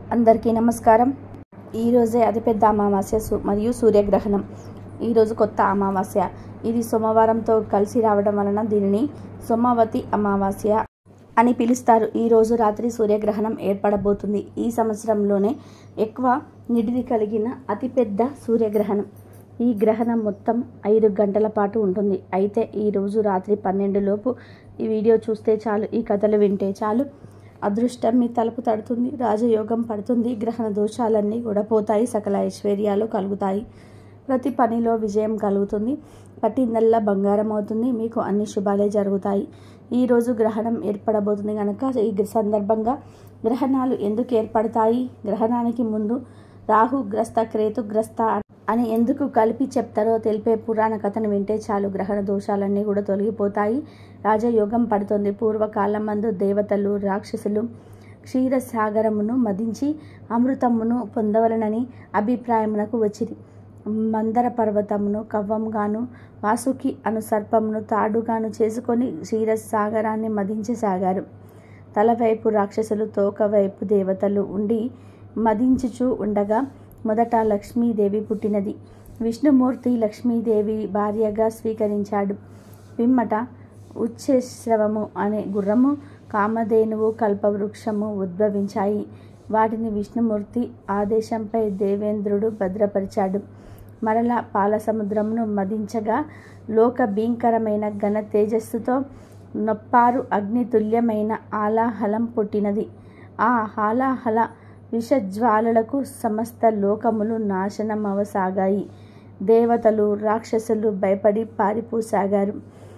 అందరికీ నమస్కారం. ఈరోజే అతిపెద్ద అమావాస్య మరియు సూర్యగ్రహణం. ఈరోజు కొత్త అమావాస్య. ఇది సోమవారంతో కలిసి రావడం వలన దీనిని సోమవతి అమావాస్య అని పిలుస్తారు. ఈరోజు రాత్రి సూర్యగ్రహణం ఏర్పడబోతుంది. ఈ సంవత్సరంలోనే ఎక్కువ నిడిది కలిగిన అతిపెద్ద సూర్యగ్రహణం. ఈ గ్రహణం మొత్తం 5 గంటల పాటు ఉంటుంది. అయితే ఈరోజు రాత్రి 12 లోపు ఈ వీడియో చూస్తే చాలు, ఈ కథలు వింటే చాలు, అదృష్టం మీ తలుపు తడుతుంది, రాజయోగం పడుతుంది, గ్రహణ దోషాలన్నీ కూడా పోతాయి, సకల ఐశ్వర్యాలు కలుగుతాయి, ప్రతి పనిలో విజయం కలుగుతుంది, పట్టిందల్లా బంగారం అవుతుంది, మీకు అన్ని శుభాలే జరుగుతాయి. ఈరోజు గ్రహణం ఏర్పడబోతుంది కనుక ఈ సందర్భంగా గ్రహణాలు ఎందుకు ఏర్పడతాయి, గ్రహణానికి ముందు రాహుగ్రస్త కేతుగ్రస్త అని ఎందుకు కలిపి చెప్తారో తెలిపే పురాణ కథను వింటే చాలు, గ్రహణ దోషాలన్నీ కూడా తొలగిపోతాయి, రాజయోగం పడుతుంది. పూర్వకాలం మందు దేవతలు రాక్షసులు క్షీరసాగరమును మదించి అమృతమును పొందవలనని అభిప్రాయమునకు వచ్చింది. మందర పర్వతమును కవ్వంగాను వాసుకి అను సర్పమును తాడుగాను చేసుకొని క్షీరసాగరాన్ని మదించసాగారు. తలవైపు రాక్షసులు, తోక వైపు దేవతలు ఉండి మదించుచూ ఉండగా మొదట లక్ష్మీదేవి పుట్టినది. విష్ణుమూర్తి లక్ష్మీదేవి భార్యగా స్వీకరించాడు. పిమ్మట ఉచ్ఛశ్రవము అనే గుర్రము, కామధేనువు, కల్పవృక్షము ఉద్భవించాయి. వాటిని విష్ణుమూర్తి ఆదేశంపై దేవేంద్రుడు భద్రపరిచాడు. మరలా పాలసముద్రమును మదించగా లోక భీంకరమైన ఘన తేజస్సుతో నొప్పారు అగ్నితుల్యమైన ఆలాహలం పుట్టినది. ఆ హాలాహల విషజ్వాలలకు సమస్త లోకములు నాశనమవసాగాయి. దేవతలు రాక్షసులు భయపడి పారిపోసాగారు.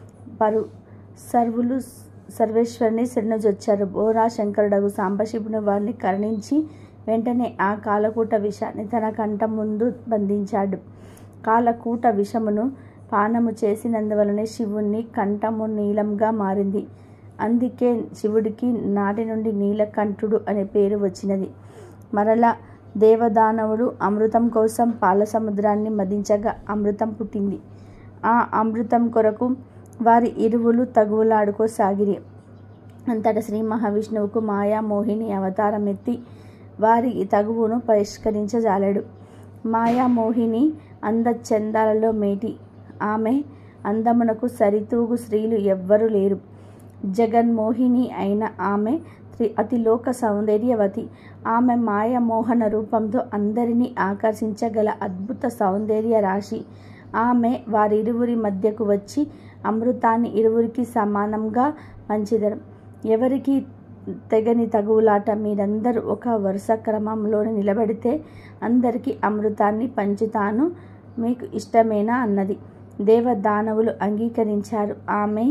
సర్వులు సర్వేశ్వరుని శరణుజొచ్చారు. బోరా శంకరుడగు సాంబశివుని వారిని కరుణించి వెంటనే ఆ కాలకూట విషాన్ని తన కంట ముందు బంధించాడు. కాలకూట విషమును పానము చేసినందువలనే శివుని కంఠము నీలంగా మారింది. అందుకే శివుడికి నాటి నుండి నీలకంఠుడు అనే పేరు వచ్చినది. మరలా దేవదానవుడు అమృతం కోసం పాలసముద్రాన్ని మదించగా అమృతం పుట్టింది. ఆ అమృతం కొరకు వారి ఇరువులు తగువులాడుకోసాగిరి. అంతటా శ్రీ మహావిష్ణువుకు మాయామోహిని అవతారం ఎత్తి వారి తగువును పరిష్కరించజాలడు. మాయామోహిని అందచందాలలో మేటి. ఆమె అందమునకు సరితూగు స్త్రీలు ఎవ్వరూ లేరు. జగన్మోహిని అయిన ఆమె అతిలోక సౌందర్యవతి. ఆమె మాయమోహన రూపంతో అందరినీ ఆకర్షించగల అద్భుత సౌందర్య రాశి. ఆమె వారిరువురి మధ్యకు వచ్చి అమృతాన్ని ఇరువురికి సమానంగా పంచిదరు. ఎవరికి తెగని తగువులాట. మీరందరూ ఒక వరుస క్రమంలోనే నిలబడితే అందరికీ అమృతాన్ని పంచుతాను, మీకు ఇష్టమేనా అన్నది. దేవదానవులు అంగీకరించారు. ఆమె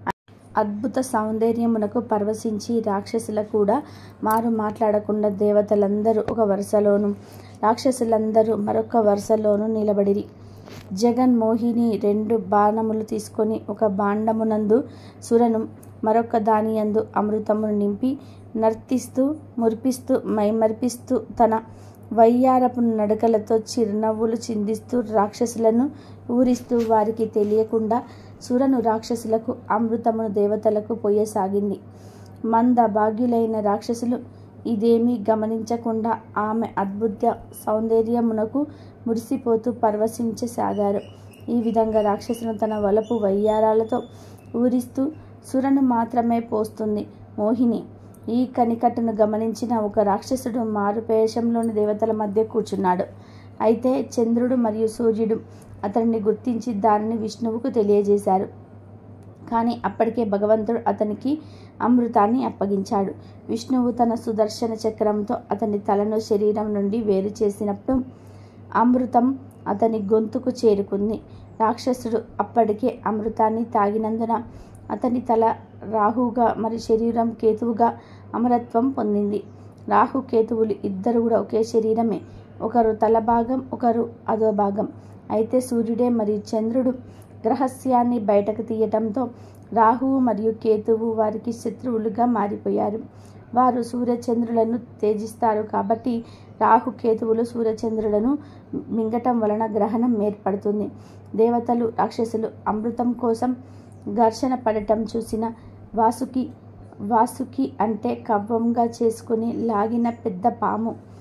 అద్భుత సౌందర్యమునకు పరవశించి రాక్షసుల కూడా మారు మాట్లాడకుండా దేవతలందరూ ఒక వరుసలోను, రాక్షసులందరూ మరొక వరుసలోను నిలబడిరి. జగన్మోహిని 2 బాణములు తీసుకొని ఒక బాండమునందు సురను, మరొక దానియందు అమృతమును నింపి నర్తిస్తూ మురిపిస్తూ మైమరిపిస్తూ తన వయ్యారపు నడకలతో చిరునవ్వులు చిందిస్తూ రాక్షసులను ఊరిస్తూ వారికి తెలియకుండా సురను రాక్షసులకు, అమృతమును దేవతలకు పోయసాగింది. మంద భాగ్యులైన రాక్షసులు ఇదేమీ గమనించకుండా ఆమె అద్భుత సౌందర్యమునకు మురిసిపోతూ పరవశించసాగారు. ఈ విధంగా రాక్షసును తన వలపు వయ్యారాలతో ఊరిస్తూ సురను మాత్రమే పోస్తుంది మోహిని. ఈ కనికట్టును గమనించిన ఒక రాక్షసుడు మారుపేషంలోని దేవతల మధ్య కూర్చున్నాడు. అయితే చంద్రుడు మరియు సూర్యుడు అతనిని గుర్తించి దానిని విష్ణువుకు తెలియజేశారు. కానీ అప్పటికే భగవంతుడు అతనికి అమృతాన్ని అప్పగించాడు. విష్ణువు తన సుదర్శన చక్రంతో అతని తలను శరీరం నుండి వేరు చేసినప్పుడు అమృతం అతని గొంతుకు చేరుకుంది. రాక్షసుడు అప్పటికే అమృతాన్ని తాగినందున అతని తల రాహువుగా మరి శరీరం కేతువుగా అమరత్వం పొందింది. రాహు కేతువులు ఇద్దరు కూడా ఒకే శరీరమే. ఒకరు తల భాగం, ఒకరు అదో భాగం. అయితే సూర్యుడే మరియు చంద్రుడు రహస్యాన్ని బయటకు తీయటంతో రాహువు మరియు కేతువు వారికి శత్రువులుగా మారిపోయారు. వారు సూర్యచంద్రులను త్యజిస్తారు. కాబట్టి రాహుకేతువులు సూర్యచంద్రులను మింగటం వలన గ్రహణం ఏర్పడుతుంది. దేవతలు రాక్షసులు అమృతం కోసం ఘర్షణ పడటం చూసిన వాసుకి అంటే కవ్వంగా చేసుకుని లాగిన పెద్ద పాము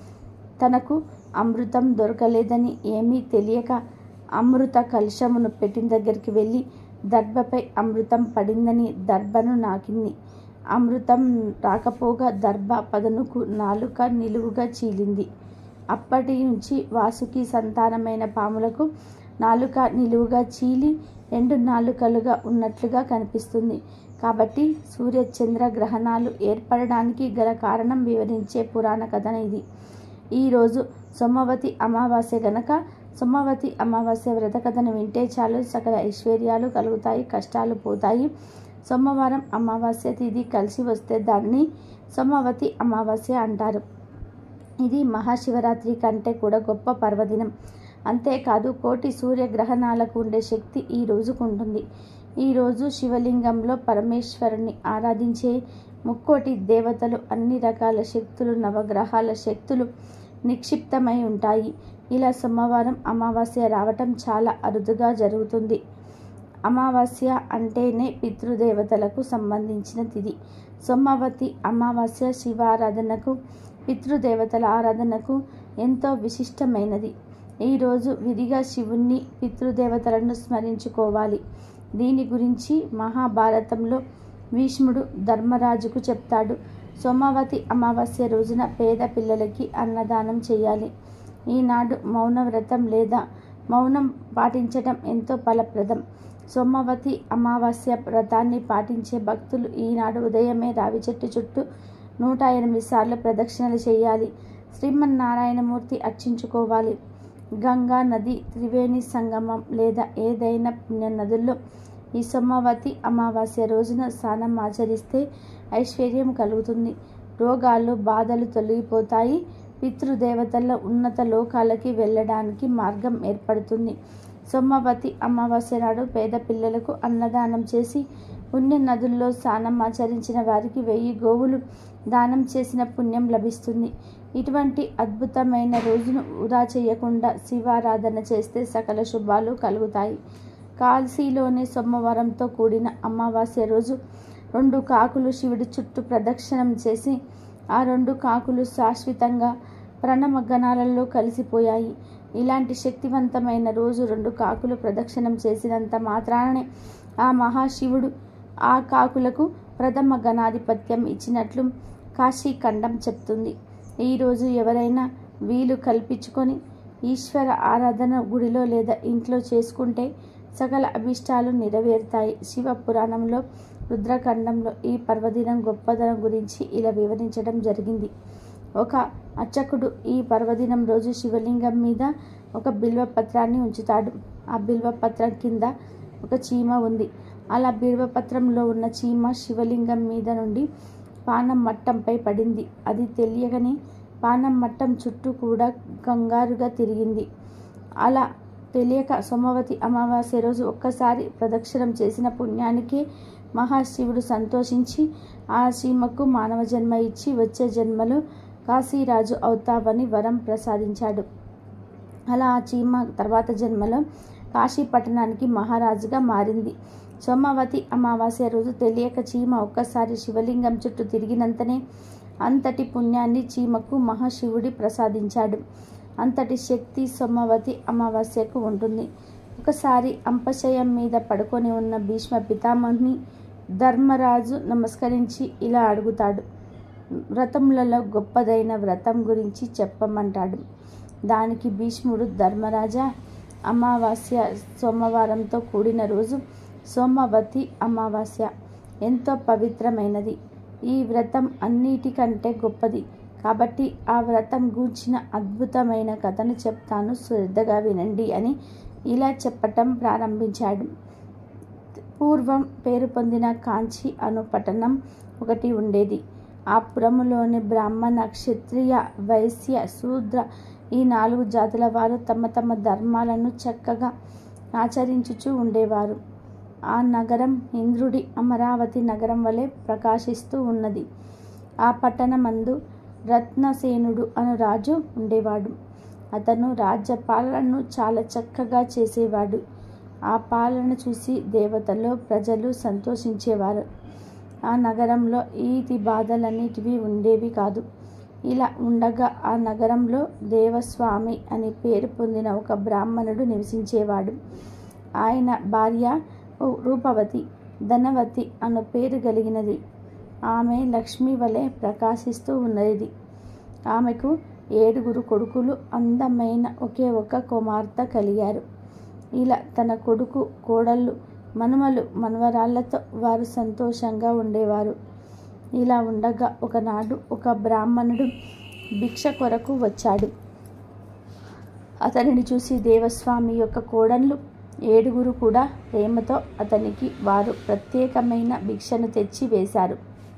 తనకు అమృతం దొరకలేదని ఏమీ తెలియక అమృత కలశమును పెట్టిన దగ్గరికి వెళ్ళి దర్భపై అమృతం పడిందని దర్భను నాకింది. అమృతం రాకపోగా దర్భ పదనుకు నాలుక నిలువుగా చీలింది. అప్పటి నుంచి వాసుకి సంతానమైన పాములకు నాలుక నిలువుగా చీలి 2 నాలుకలుగా ఉన్నట్లుగా కనిపిస్తుంది. కాబట్టి సూర్య చంద్ర గ్రహణాలు ఏర్పడడానికి గల కారణం వివరించే పురాణ కథన ఇది. ఈరోజు సోమవతి అమావాస్య గనక సోమవతి అమావాస్య వ్రత కథను వింటే చాలు సకల ఐశ్వర్యాలు కలుగుతాయి, కష్టాలు పోతాయి. సోమవారం అమావాస్య తిథి కలిసి వస్తే దాన్ని సోమవతి అమావాస్య అంటారు. ఇది మహాశివరాత్రి కంటే కూడా గొప్ప పర్వదినం. అంతేకాదు కోటి సూర్యగ్రహణాలకు ఉండే శక్తి ఈ రోజుకు ఉంటుంది. ఈరోజు శివలింగంలో పరమేశ్వరుని ఆరాధించే ముక్కోటి దేవతలు, అన్ని రకాల శక్తులు, నవగ్రహాల శక్తులు నిక్షిప్తమై ఉంటాయి. ఇలా సోమవారం అమావాస్య రావటం చాలా అరుదుగా జరుగుతుంది. అమావాస్య అంటేనే పితృదేవతలకు సంబంధించిన తిథి. సోమవతి అమావాస్య శివారాధనకు, పితృదేవతల ఆరాధనకు ఎంతో విశిష్టమైనది. ఈరోజు విధిగా శివుణ్ణి, పితృదేవతలను స్మరించుకోవాలి. దీని గురించి మహాభారతంలో భీష్ముడు ధర్మరాజుకు చెప్తాడు. సోమవతి అమావాస్య రోజున పేద పిల్లలకి అన్నదానం చేయాలి. ఈనాడు మౌనవ్రతం లేదా మౌనం పాటించడం ఎంతో ఫలప్రదం. సోమవతి అమావాస్య వ్రతాన్ని పాటించే భక్తులు ఈనాడు ఉదయమే రావి చెట్టు చుట్టూ 108 సార్లు ప్రదక్షిణలు చేయాలి. శ్రీమన్నారాయణమూర్తి అర్చించుకోవాలి. గంగా నది, త్రివేణి సంగమం లేదా ఏదైనా పుణ్య నదుల్లో ఈ సోమవతి అమావాస్య రోజున స్నానం ఆచరిస్తే ఐశ్వర్యం కలుగుతుంది. రోగాలు, బాధలు తొలగిపోతాయి. పితృదేవతల ఉన్నత లోకాలకి వెళ్ళడానికి మార్గం ఏర్పడుతుంది. సోమవతి అమావాస్య నాడు పేద పిల్లలకు అన్నదానం చేసి పుణ్య నదుల్లో స్నానం ఆచరించిన వారికి 1000 గోవులు దానం చేసిన పుణ్యం లభిస్తుంది. ఇటువంటి అద్భుతమైన రోజును వృధా చేయకుండా శివారాధన చేస్తే సకల శుభాలు కలుగుతాయి. కాశీలోని సోమవారంతో కూడిన అమావాస్య రోజు 2 కాకులు శివుడి చుట్టూ ప్రదక్షిణం చేసి ఆ 2 కాకులు శాశ్వతంగా ప్రణమగణాలలో కలిసిపోయాయి. ఇలాంటి శక్తివంతమైన రోజు 2 కాకులు ప్రదక్షిణం చేసినంత మాత్రానే ఆ మహాశివుడు ఆ కాకులకు ప్రథమ గణాధిపత్యం ఇచ్చినట్లు కాశీఖండం చెప్తుంది. ఈరోజు ఎవరైనా వీలు కల్పించుకొని ఈశ్వర ఆరాధన గుడిలో లేదా ఇంట్లో చేసుకుంటే సకల అభిష్టాలు నెరవేరుతాయి. శివ పురాణంలో రుద్రఖండంలో ఈ పర్వదినం గొప్పదనం గురించి ఇలా వివరించడం జరిగింది. ఒక అర్చకుడు ఈ పర్వదినం రోజు శివలింగం మీద ఒక బిల్వపత్రాన్ని ఉంచుతాడు. ఆ బిల్వపత్రం కింద ఒక చీమ ఉంది. అలా బిల్వపత్రంలో ఉన్న చీమ శివలింగం మీద నుండి పానం మట్టంపై పడింది. అది తెలియగానే పానం మట్టం చుట్టూ కూడా కంగారుగా తిరిగింది. అలా తెలియక సోమవతి అమావాస్య రోజు ఒక్కసారి ప్రదక్షిణం చేసిన పుణ్యానికే మహాశివుడు సంతోషించి ఆ చీమకు మానవ జన్మ ఇచ్చి వచ్చే జన్మలో కాశీరాజు అవుతావని వరం ప్రసాదించాడు. అలా ఆ చీమ తర్వాత జన్మలో కాశీ పట్టణానికి మహారాజుగా మారింది. సోమవతి అమావాస్య రోజు తెలియక చీమ ఒక్కసారి శివలింగం చుట్టూ తిరిగినంతనే అంతటి పుణ్యాన్ని చీమకు మహాశివుడి ప్రసాదించాడు. అంతటి శక్తి సోమవతి అమావాస్యకు ఉంటుంది. ఒకసారి అంపశయం మీద పడుకొని ఉన్న భీష్మ పితామహుని ధర్మరాజు నమస్కరించి ఇలా అడుగుతాడు. వ్రతములలో గొప్పదైన వ్రతం గురించి చెప్పమంటాడు. దానికి భీష్ముడు, ధర్మరాజా, అమావాస్య సోమవారంతో కూడిన రోజు సోమవతి అమావాస్య ఎంతో పవిత్రమైనది. ఈ వ్రతం అన్నిటికంటే గొప్పది. కాబట్టి ఆ వ్రతం గూర్చిన అద్భుతమైన కథను చెప్తాను, శ్రద్ధగా వినండి అని ఇలా చెప్పటం ప్రారంభించాడు. పూర్వం పేరు పొందిన కాంచి అను పట్టణం ఒకటి ఉండేది. ఆ పురములోని బ్రాహ్మణ, క్షత్రియ, వైశ్య, శూద్ర ఈ 4 జాతుల వారు తమ తమ ధర్మాలను చక్కగా ఆచరించుచూ ఉండేవారు. ఆ నగరం ఇంద్రుడి అమరావతి నగరం వలె ప్రకాశిస్తూ ఉన్నది. ఆ పట్టణమందు రత్నసేనుడు అను రాజు ఉండేవాడు. అతను రాజ్య పాలనను చాలా చక్కగా చేసేవాడు. ఆ పాలన చూసి దేవతలు, ప్రజలు సంతోషించేవారు. ఆ నగరంలో ఈతి బాధలన్నిటివి ఉండేవి కాదు. ఇలా ఉండగా ఆ నగరంలో దేవస్వామి అని పేరు పొందిన ఒక బ్రాహ్మణుడు నివసించేవాడు. ఆయన భార్య రూపవతి, ధనవతి అను పేరు కలిగినది. ఆమె లక్ష్మి వలె ప్రకాశిస్తూ ఉన్నది. ఆమెకు 7 కొడుకులు, అందమైన ఒకే ఒక కుమార్తె కలిగారు. ఇలా తన కొడుకు, కోడళ్ళు, మనుమలు, మనవరాళ్లతో వారు సంతోషంగా ఉండేవారు. ఇలా ఉండగా ఒకనాడు ఒక బ్రాహ్మణుడు భిక్ష కొరకు వచ్చాడు. అతనిని చూసి దేవస్వామి యొక్క కోడళ్ళు 7 కూడా ప్రేమతో అతనికి వారు ప్రత్యేకమైన భిక్షను తెచ్చి వేశారు.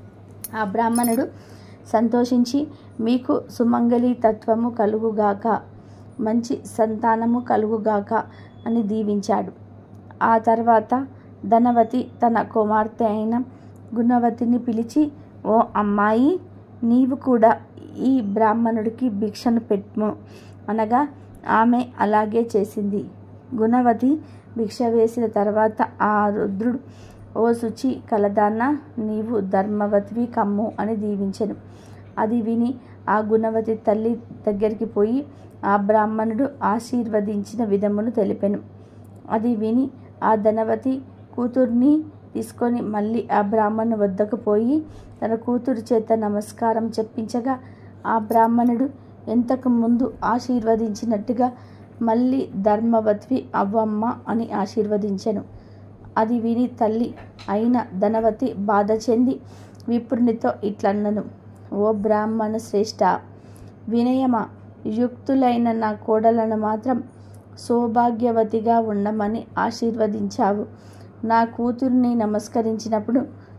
ఆ బ్రాహ్మణుడు సంతోషించి, మీకు సుమంగళి తత్వము కలుగుగాక, మంచి సంతానము కలుగుగాక అని దీవించాడు. ఆ తర్వాత ధనవతి తన కుమార్తె అయిన గుణవతిని పిలిచి, ఓ అమ్మాయి, నీవు కూడా ఈ బ్రాహ్మణుడికి భిక్షను పెట్టుము అనగా ఆమె అలాగే చేసింది. గుణవతి భిక్ష వేసిన తర్వాత ఆ రుద్రుడు, ఓ శుచి కలదాన్న, నీవు ధర్మవతివి కమ్ము అని దీవించెను. అది విని ఆ గుణవతి తల్లి దగ్గరికి పోయి ఆ బ్రాహ్మణుడు ఆశీర్వదించిన విధమును తెలిపెను. అది విని ఆ ధనవతి కూతుర్ని తీసుకొని మళ్ళీ ఆ బ్రాహ్మణు వద్దకు పోయి తన కూతురు చేత నమస్కారం చెప్పించగా ఆ బ్రాహ్మణుడు ఎంతకు ముందు ఆశీర్వదించినట్టుగా మళ్ళీ ధర్మవతివి అవ్వమ్మ అని ఆశీర్వదించెను. అది విని తల్లి అయిన ధనవతి బాధ చెంది విప్రునితో ఇట్లన్నను, ఓ బ్రాహ్మణ శ్రేష్ఠ, వినయమా, యుక్తులైన నా కోడలను మాత్రం సౌభాగ్యవతిగా ఉండమని ఆశీర్వదించావు. నా కూతుర్ని నమస్కరించినప్పుడు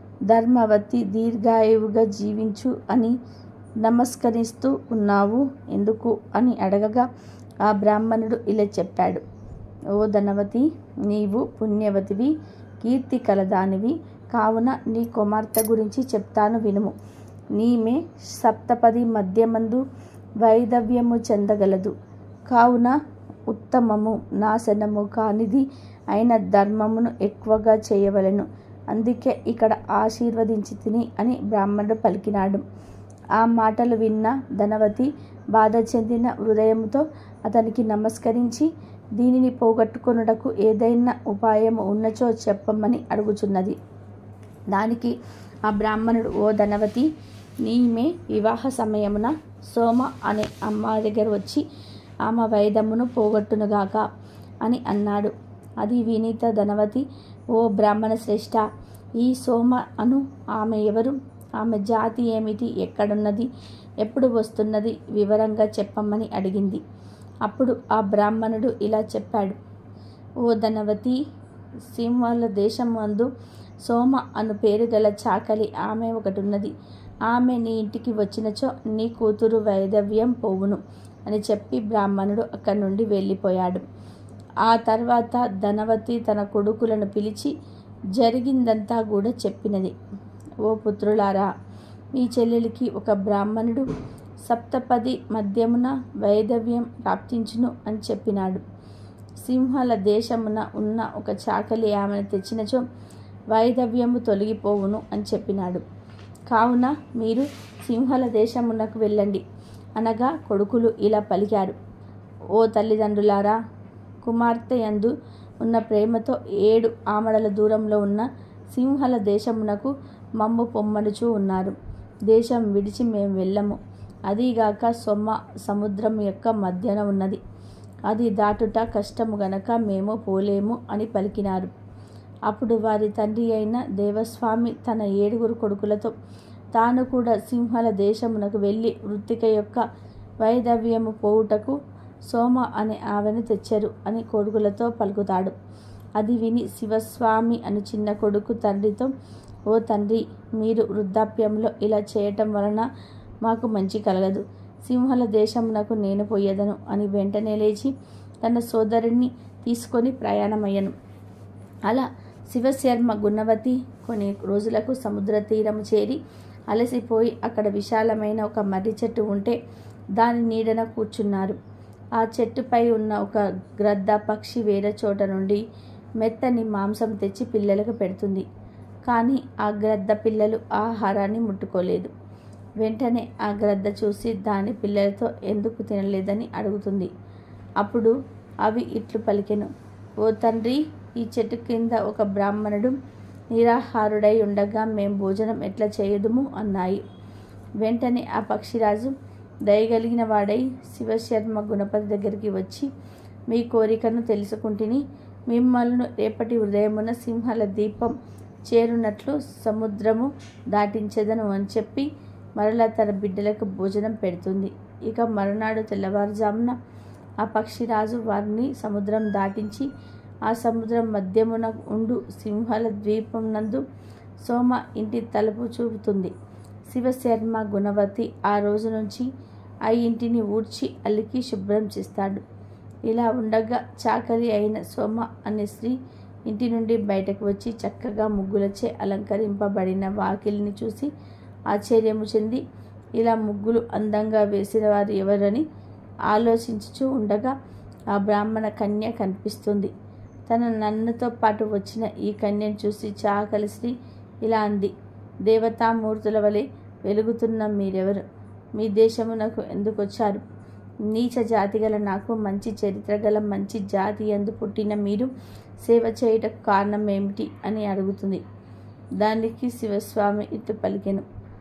ధర్మవతి దీర్ఘాయువుగా జీవించు అని నమస్కరిస్తూ ఉన్నావు ఎందుకు అని అడగగా ఆ బ్రాహ్మణుడు ఇలా చెప్పాడు, ఓ ధనవతి, నీవు పుణ్యవతివి, కీర్తి కలదానివి కావున నీ కుమార్తె గురించి చెప్తాను వినుము. నీమే సప్తపది మధ్యమందు వైదవ్యము చెందగలదు. కావున ఉత్తమము, నాశనము కానిది అయిన ధర్మమును ఎక్కువగా చేయవలెను. అందుకే ఇక్కడ ఆశీర్వదించి తిని అని బ్రాహ్మణుడు పలికినాడు. ఆ మాటలు విన్న ధనవతి బాధ చెందిన హృదయముతో అతనికి నమస్కరించి, దీనిని పోగొట్టుకొనుటకు ఏదైనా ఉపాయం ఉన్నచో చెప్పమని అడుగుచున్నది. దానికి ఆ బ్రాహ్మణుడు, ఓ ధనవతి, నీమే వివాహ సమయమున సోమ అనే అమ్మ దగ్గర వచ్చి ఆమె వైదమును పోగొట్టునుగాక అని అన్నాడు. అది వినీత ధనవతి, ఓ బ్రాహ్మణ శ్రేష్ఠ, ఈ సోమ అను ఆమె ఎవరు? ఆమె జాతి ఏమిటి? ఎక్కడున్నది? ఎప్పుడు వస్తున్నది? వివరంగా చెప్పమని అడిగింది. అప్పుడు ఆ బ్రాహ్మణుడు ఇలా చెప్పాడు, ఓ ధనవతి, సింహళ దేశమందు సోమ అను పేరు గల చాకలి ఆమె ఒకటి ఉన్నది. ఆమె నీ ఇంటికి వచ్చినచో నీ కూతురు వైదవ్యం పోవును అని చెప్పి బ్రాహ్మణుడు అక్కడి నుండి వెళ్ళిపోయాడు. ఆ తర్వాత ధనవతి తన కొడుకులను పిలిచి జరిగిందంతా కూడా చెప్పినది. ఓ పుత్రులారా, మీ చెల్లెలికి ఒక బ్రాహ్మణుడు సప్తపది మధ్యమున వైదవ్యం ప్రాప్తించును అని చెప్పినాడు. సింహళ దేశమున ఉన్న ఒక చాకలి ఆమెను తెచ్చినచో వైదవ్యము తొలగిపోవును అని చెప్పినాడు. కావున మీరు సింహళ దేశమునకు వెళ్ళండి అనగా కొడుకులు ఇలా పలికారు, ఓ తల్లిదండ్రులారా, కుమార్తె యందు ఉన్న ప్రేమతో 7 ఆమడల దూరంలో ఉన్న సింహళ దేశమునకు మమ్ము పొమ్మనుచూ ఉన్నారు. దేశం విడిచి మేము వెళ్ళము. అదీగాక సొమ్మ సముద్రం యొక్క మధ్యన ఉన్నది. అది దాటుట కష్టము గనక మేము పోలేము అని పలికినారు. అప్పుడు వారి తండ్రి అయిన దేవస్వామి తన 7 కొడుకులతో తాను కూడా సింహళ దేశమునకు వెళ్ళి వృత్తిక యొక్క వైదవ్యము పోవుటకు సోమ అనే ఆమెను తెచ్చెరు అని కొడుకులతో పలుకుతాడు. అది విని శివస్వామి అని చిన్న కొడుకు తండ్రితో, ఓ తండ్రి, మీరు వృద్ధాప్యంలో ఇలా చేయటం వలన మాకు మంచి కలగదు. సింహళ దేశమునకు నేను పోయేదను అని వెంటనే లేచి తన సోదరుణ్ణి తీసుకొని ప్రయాణమయ్యను. అలా శివశర్మ గుణవతి కొన్ని రోజులకు సముద్ర తీరము చేరి అలసిపోయి అక్కడ విశాలమైన ఒక మర్రి చెట్టు ఉంటే దాని నీడన కూర్చున్నారు. ఆ చెట్టుపై ఉన్న ఒక గ్రద్ద పక్షి వేరే చోట నుండి మెత్తని మాంసం తెచ్చి పిల్లలకు పెడుతుంది. కానీ ఆ గ్రద్ద పిల్లలు ఆహారాన్ని ముట్టుకోలేదు. వెంటనే ఆ గ్రద్ద చూసి దాని పిల్లలతో ఎందుకు తినలేదని అడుగుతుంది. అప్పుడు అవి ఇట్లు పలికెను, ఓ తండ్రి, ఈ చెట్టు కింద ఒక బ్రాహ్మణుడు నిరాహారుడై ఉండగా మేం భోజనం ఎట్లా చేయుదుము అన్నాయి. వెంటనే ఆ పక్షిరాజు దయగలిగిన వాడై శివశర్మ గుణపతి దగ్గరికి వచ్చి, మీ కోరికను తెలుసుకుంటుని, మిమ్మల్ని రేపటి ఉదయమున సింహల దీపం చేరునట్లు సముద్రము దాటించెదను అని చెప్పి మరలా తన బిడ్డలకు భోజనం పెడుతుంది. ఇక మరునాడు తెల్లవారుజామున ఆ పక్షిరాజు వారిని సముద్రం దాటించి ఆ సముద్రం మధ్యమున ఉండు సింహల ద్వీపం నందు సోమ ఇంటి తలుపు చూపుతుంది. శివశర్మ గుణవతి ఆ రోజు నుంచి ఆ ఇంటిని ఊడ్చి అలికి శుభ్రం చేస్తాడు. ఇలా ఉండగా చాకలి అయిన సోమ అనే స్త్రీ ఇంటి నుండి బయటకు వచ్చి చక్కగా ముగ్గులచే అలంకరింపబడిన వాకిలిని చూసి ఆశ్చర్యము చెంది, ఇలా ముగ్గులు అందంగా వేసిన వారు ఎవరని ఆలోచించుచూ ఉండగా ఆ బ్రాహ్మణ కన్య కనిపిస్తుంది. తన నన్నతో పాటు వచ్చిన ఈ కన్యను చూసి చాకలి స్త్రీ ఇలా అంది, దేవతామూర్తుల వలె వెలుగుతున్న మీరెవరు? మీ దేశమునకు ఎందుకు వచ్చారు? నీచ జాతి గల నాకు మంచి చరిత్ర గల మంచి జాతి యందు పుట్టిన మీరు సేవ చేయుటకు కారణం ఏమిటి అని అడుగుతుంది. దానికి శివస్వామి ఇట్లు పలికెను,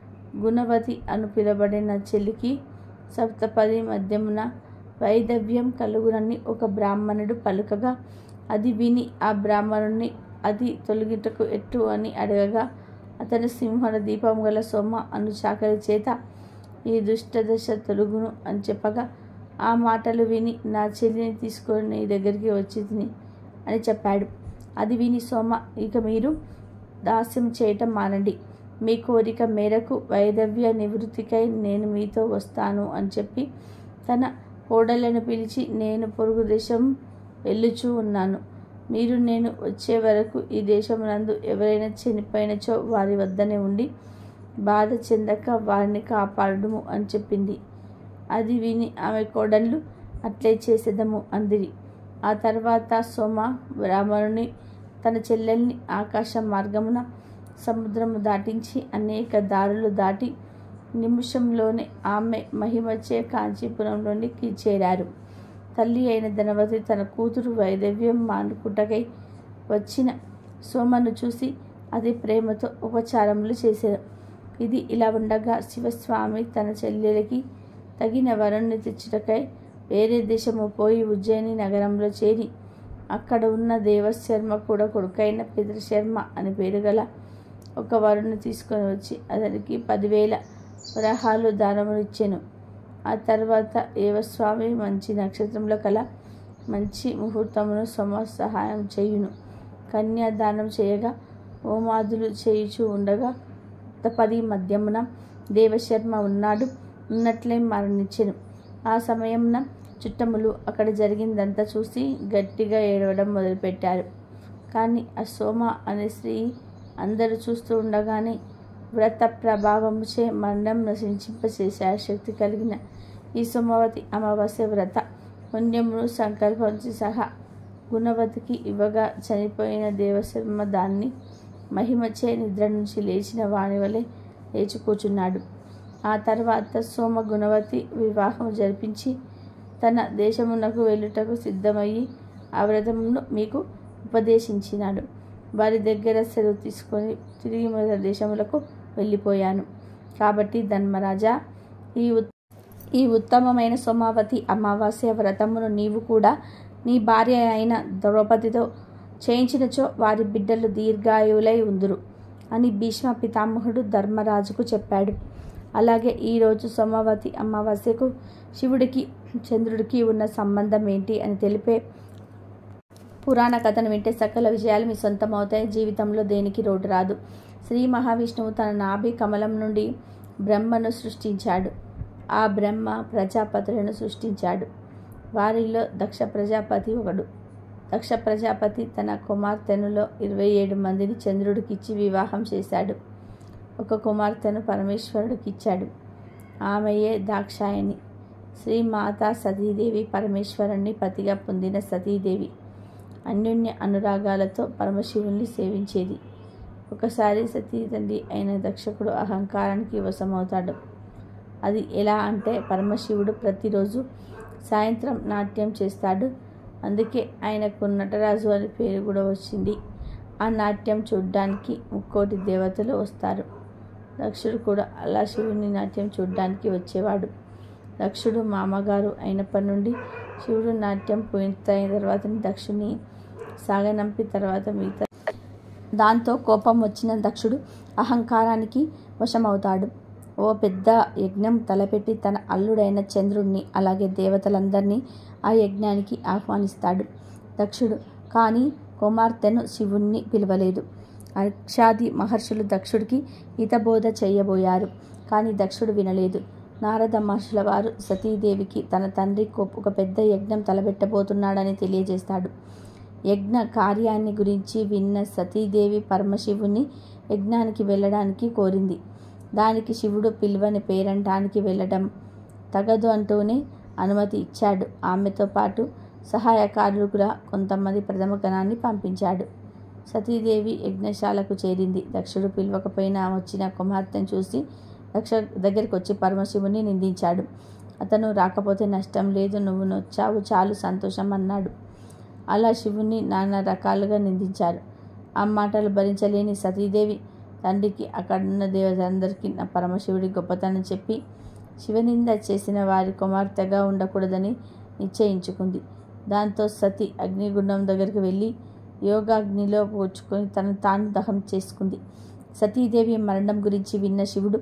గుణవతి అను పిలబడిన చెల్లికి సప్తపది మధ్యమున వైదవ్యం కలుగునని ఒక బ్రాహ్మణుడు పలుకగా, అది విని ఆ బ్రాహ్మణుని అది తొలగిటకు ఎట్టు అని అడగగా, అతను సింహల దీపం గల సోమ అను చాకలి చేత ఈ దుష్టదశ తొలుగును అని చెప్పగా, ఆ మాటలు విని నా చెల్లిని తీసుకొని నీ దగ్గరికి వచ్చి అని చెప్పాడు. అది విని సోమ, ఇక మీరు దాస్యం చేయటం మానండి, మీ కోరిక మేరకు వైదవ్య నివృత్తికై నేను మీతో వస్తాను అని చెప్పి తన కోడళ్లను పిలిచి, నేను పొరుగు దేశం వెళ్ళుచూ ఉన్నాను, మీరు నేను వచ్చే వరకు ఈ దేశమునందు ఎవరైనా చనిపోయినచో వారి వద్దనే ఉండి బాధ చెందక వారిని కాపాడుము అని చెప్పింది. అది విని ఆమె కోడళ్ళు అట్లే చేసేదము అందిరి. ఆ తర్వాత సోమ బ్రాహ్మణుని తన చెల్లెల్ని ఆకాశ మార్గమున సముద్రము దాటించి అనేక దారులు దాటి నిమిషంలోనే ఆమె మహిమచే కాంచీపురంలోనికి చేరారు. తల్లి అయిన ధనవతి తన కూతురు వైదవ్యం మానుకుటకై వచ్చిన సోమను చూసి అది ప్రేమతో ఉపచారములు చేశారు. ఇది ఇలా ఉండగా శివస్వామి తన చెల్లెలకి తగిన వరుణ్ణి తెచ్చుటకై వేరే దేశము పోయి ఉజ్జయిని నగరంలో చేరి అక్కడ ఉన్న దేవశర్మ కూడా కొడుకైన పితృశర్మ అని పేరు గల ఒక వరుణ్ణి తీసుకొని వచ్చి అతనికి 10,000 వరహాలు దానములు ఇచ్చెను. ఆ తర్వాత దేవస్వామి మంచి నక్షత్రంలో కల మంచి ముహూర్తమును సోమ సహాయం చేయును. కన్యాదానం చేయగా హోమాదులు చేయుచూ ఉండగా 10 మధ్యమున దేవశర్మ ఉన్నట్లే మరణించెను. ఆ సమయమున చుట్టములు అక్కడ జరిగిందంతా చూసి గట్టిగా ఏడవడం మొదలుపెట్టారు. కానీ ఆ సోమ అనే స్త్రీ అందరూ చూస్తూ ఉండగానే వ్రత ప్రభావముచే మరణం నశించింపచేసే శక్తి కలిగిన ఈ సోమవతి అమావాస్య వ్రత పుణ్యమును సంకల్పించి సహా గుణవతికి ఇవ్వగా చనిపోయిన దేవశర్మ దాన్ని మహిమచే నిద్ర నుంచి లేచిన వాని వలె లేచి కూర్చున్నాడు. ఆ తర్వాత సోమ గుణవతి వివాహం జరిపించి తన దేశమునకు వెళ్ళుటకు సిద్ధమయ్యి ఆ వ్రతమును మీకు ఉపదేశించినాడు. వారి దగ్గర సెలవు తీసుకొని తిరిగి మన దేశములకు వెళ్ళిపోయాను. కాబట్టి ధర్మరాజా, ఈ ఉత్తమమైన సోమావతి అమావాస్య వ్రతమును నీవు కూడా నీ భార్య అయిన ద్రౌపదితో చేయించినచో వారి బిడ్డలు దీర్ఘాయువులై ఉందురు అని భీష్మ పితామహుడు ధర్మరాజుకు చెప్పాడు. అలాగే ఈరోజు సోమవతి అమావాస్యకు శివుడికి చంద్రుడికి ఉన్న సంబంధం ఏంటి అని తెలిపే పురాణ కథను వింటే సకల విజయాలు మీ సొంతమవుతాయి. జీవితంలో దేనికి రోడ్డు రాదు. శ్రీ మహావిష్ణువు తన నాభి కమలం నుండి బ్రహ్మను సృష్టించాడు. ఆ బ్రహ్మ ప్రజాపతులను సృష్టించాడు. వారిలో దక్ష ప్రజాపతి ఒకడు. దక్ష ప్రజాపతి తన కుమార్తెనులో 27 మందిని చంద్రుడికిచ్చి వివాహం చేశాడు. ఒక కుమార్తెను పరమేశ్వరుడికి ఇచ్చాడు. ఆమెయే దాక్షాయణి. శ్రీమాతా సతీదేవి పరమేశ్వరుణ్ణి పతిగా పొందిన సతీదేవి అన్యోన్య అనురాగాలతో పరమశివుణ్ణి సేవించేది. ఒకసారి సతీ తండ్రి అయిన దక్షకుడు అహంకారానికి వశమవుతాడు. అది ఎలా అంటే పరమశివుడు ప్రతిరోజు సాయంత్రం నాట్యం చేస్తాడు. అందుకే ఆయనకు నటరాజు అని పేరు కూడా వచ్చింది. ఆ నాట్యం చూడ్డానికి 3,000,000 దేవతలు వస్తారు. దక్షుడు కూడా అలా శివుని నాట్యం చూడ్డానికి వచ్చేవాడు. దక్షుడు మామగారు అయినప్పటి నుండి శివుడు నాట్యం పూర్తయిన తర్వాత దక్షుని సాగనంపి తర్వాత మిగతా. దాంతో కోపం వచ్చిన దక్షుడు అహంకారానికి వశమవుతాడు. ఓ పెద్ద యజ్ఞం తలపెట్టి తన అల్లుడైన చంద్రుణ్ణి అలాగే దేవతలందరినీ ఆ యజ్ఞానికి ఆహ్వానిస్తాడు దక్షుడు. కానీ కుమార్తెను శివుణ్ణి పిలవలేదు. అర్క్షాది మహర్షులు దక్షుడికి హితబోధ చేయబోయారు. కానీ దక్షుడు వినలేదు. నారద మహర్షుల వారు సతీదేవికి తన తండ్రి ఒక పెద్ద యజ్ఞం తలపెట్టబోతున్నాడని తెలియజేస్తాడు. యజ్ఞ కార్యాన్ని గురించి విన్న సతీదేవి పరమశివుని యజ్ఞానికి వెళ్ళడానికి కోరింది. దానికి శివుడు పిలువని పేరంటానికి వెళ్ళడం తగదు అంటూనే అనుమతి ఇచ్చాడు. ఆమెతో పాటు సహాయకారులుగా కొంతమంది ప్రథమ గణాన్ని పంపించాడు. సతీదేవి యజ్ఞశాలకు చేరింది. దక్షుడు పిలవకపోయినా వచ్చిన కుమార్తెను చూసి దగ్గరికి వచ్చి పరమశివుని నిందించాడు. అతను రాకపోతే నష్టం లేదు, నువ్వు నొచ్చావు చాలు సంతోషం అన్నాడు. అలా శివుని నానా రకాలుగా నిందించారు. ఆ మాటలు భరించలేని సతీదేవి తండ్రికి అక్కడున్న దేవతలందరికీ పరమశివుడి గొప్పతనం చెప్పి శివనింద చేసిన వారి కుమార్తెగా ఉండకూడదని నిశ్చయించుకుంది. దాంతో సతి అగ్నిగుండం దగ్గరికి వెళ్ళి యోగాగ్నిలో పోడ్చుకొని తను తాను దహం చేసుకుంది. సతీదేవి మరణం గురించి విన్న శివుడు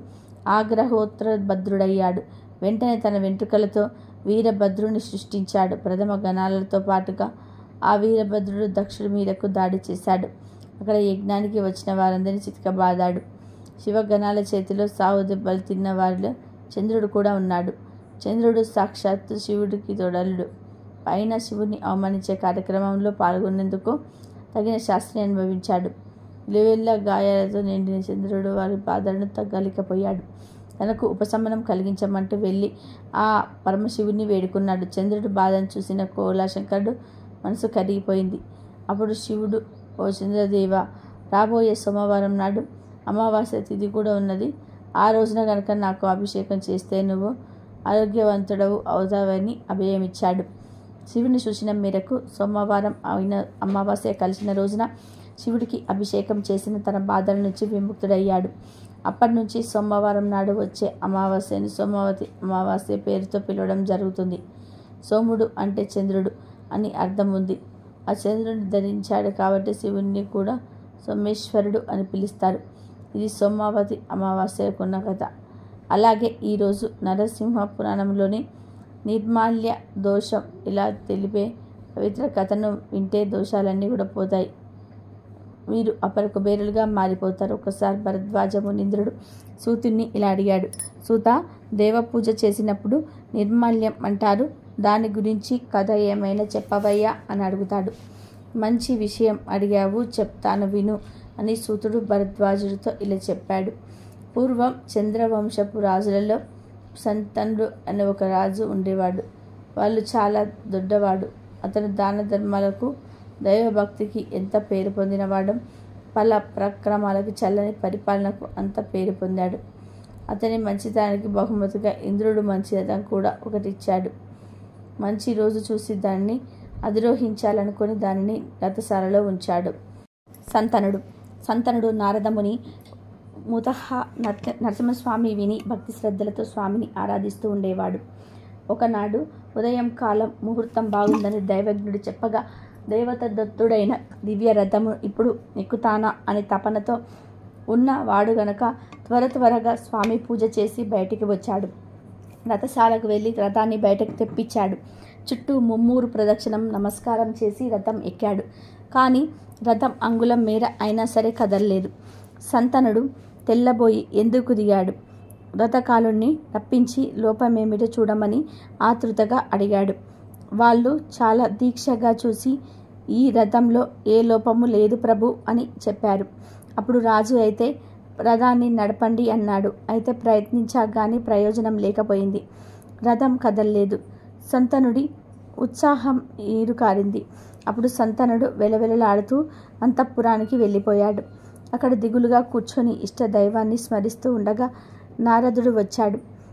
ఆగ్రహోత్తరభద్రుడయ్యాడు. వెంటనే తన వెంట్రుకలతో వీరభద్రుని సృష్టించాడు. ప్రథమ గణాలతో పాటుగా ఆ వీరభద్రుడు దక్షుడి మీదకు దాడి చేశాడు. అక్కడ యజ్ఞానికి వచ్చిన వారందరినీ చితకబాదాడు. శివగణాల చేతిలో సావు దెబ్బలు తిన్న వారిలో చంద్రుడు కూడా ఉన్నాడు. చంద్రుడు సాక్షాత్తు శివుడికి తోడలుడు. పైన శివుని అవమానించే కార్యక్రమంలో పాల్గొనేందుకు తగిన శాస్త్రిని అనుభవించాడు. ఇలువెల్ల గాయాలతో నిండిన చంద్రుడు వారి బాధలను తగ్గలేకపోయాడు. తనకు ఉపశమనం కలిగించమంటూ వెళ్ళి ఆ పరమశివుని వేడుకున్నాడు. చంద్రుడు బాధను చూసిన కోలాశంకరుడు మనసు కరిగిపోయింది. అప్పుడు శివుడు, ఓ చంద్రదేవ, రాబోయే సోమవారం నాడు అమావాస్య తిథి కూడా ఉన్నది. ఆ రోజున కనుక నాకు అభిషేకం చేస్తే నువ్వు ఆరోగ్యవంతుడవు అవుతావని అభయమిచ్చాడు. శివుని సూచన మేరకు సోమవారం అయిన అమావాస్య కలిసిన రోజున శివుడికి అభిషేకం చేసిన తన బాధల నుంచి విముక్తుడయ్యాడు. అప్పటి నుంచి సోమవారం నాడు వచ్చే అమావాస్యని సోమవతి అమావాస్య పేరుతో పిలవడం జరుగుతుంది. సోముడు అంటే చంద్రుడు అని అర్థం ఉంది. ఆ చంద్రుడిని ధరించాడు కాబట్టి శివుణ్ణి కూడా సోమేశ్వరుడు అని పిలుస్తారు. ఇది సోమావతి అమావాస్యకున్న కథ. అలాగే ఈరోజు నరసింహ పురాణంలోని నిర్మాల్య దోషం ఇలా తెలిపే పవిత్ర కథను వింటే దోషాలన్నీ కూడా పోతాయి. మీరు అపర కుబేరులుగా మారిపోతారు. ఒకసారి భరద్వాజ మునీంద్రుడు సూతుని ఇలా అడిగాడు. సూత, దేవ పూజ చేసినప్పుడు నిర్మాల్యం అంటారు, దాని గురించి కథ ఏమైనా చెప్పవయ్యా అని అడుగుతాడు. మంచి విషయం అడిగావు, చెప్తాను విను అని సూతుడు భరద్వాజుడితో ఇలా చెప్పాడు. పూర్వం చంద్రవంశపు రాజులలో సంతనుడు అనే ఒక రాజు ఉండేవాడు. వాళ్ళు చాలా దొడ్డవాడు. అతను దాన ధర్మాలకు దైవభక్తికి ఎంత పేరు పొందినవాడు. పల ప్రక్రమాలకు చల్లని పరిపాలనకు అంత పేరు పొందాడు. అతని మంచితనానికి బహుమతిగా ఇంద్రుడు మంచి రథం కూడా ఒకటి ఇచ్చాడు. మంచి రోజు చూసి దాన్ని అధిరోహించాలనుకుని దానిని రథశాలలో ఉంచాడు. సంతనుడు నారదముని ముతహ నరసింహస్వామి విని భక్తి శ్రద్ధలతో స్వామిని ఆరాధిస్తూ ఉండేవాడు. ఒకనాడు ఉదయం కాలం ముహూర్తం బాగుందని దైవజ్ఞుడు చెప్పగా దేవత దత్తుడైన దివ్య రథము ఇప్పుడు ఎక్కుతానా అనే తపనతో ఉన్న వాడు గనక త్వరగా స్వామి పూజ చేసి బయటికి వచ్చాడు. రథశాలకు వెళ్ళి రథాన్ని బయటకు తెప్పించాడు. చుట్టూ 3 ప్రదక్షిణం నమస్కారం చేసి రథం ఎక్కాడు. కానీ రథం అంగుళం మేర అయినా సరే కదలలేదు. సంతనుడు తెల్లబోయి ఎందుకు దిగాడు. రథకాలుణ్ణి రప్పించి లోపమేమిటో చూడమని ఆతృతగా అడిగాడు. వాళ్ళు చాలా దీక్షగా చూసి ఈ రథంలో ఏ లోపము లేదు ప్రభు అని చెప్పారు. అప్పుడు రాజు అయితే రథాన్ని నడపండి అన్నాడు. అయితే ప్రయత్నించగానే ప్రయోజనం లేకపోయింది. రథం కదల్లేదు. సంతనుడి ఉత్సాహం ఈరుకారింది. అప్పుడు సంతనుడు వెలవెలలాడుతూ అంతఃపురానికి వెళ్ళిపోయాడు. అక్కడ దిగులుగా కూర్చొని ఇష్ట దైవాన్ని స్మరిస్తూ ఉండగా నారదుడు వచ్చాడు.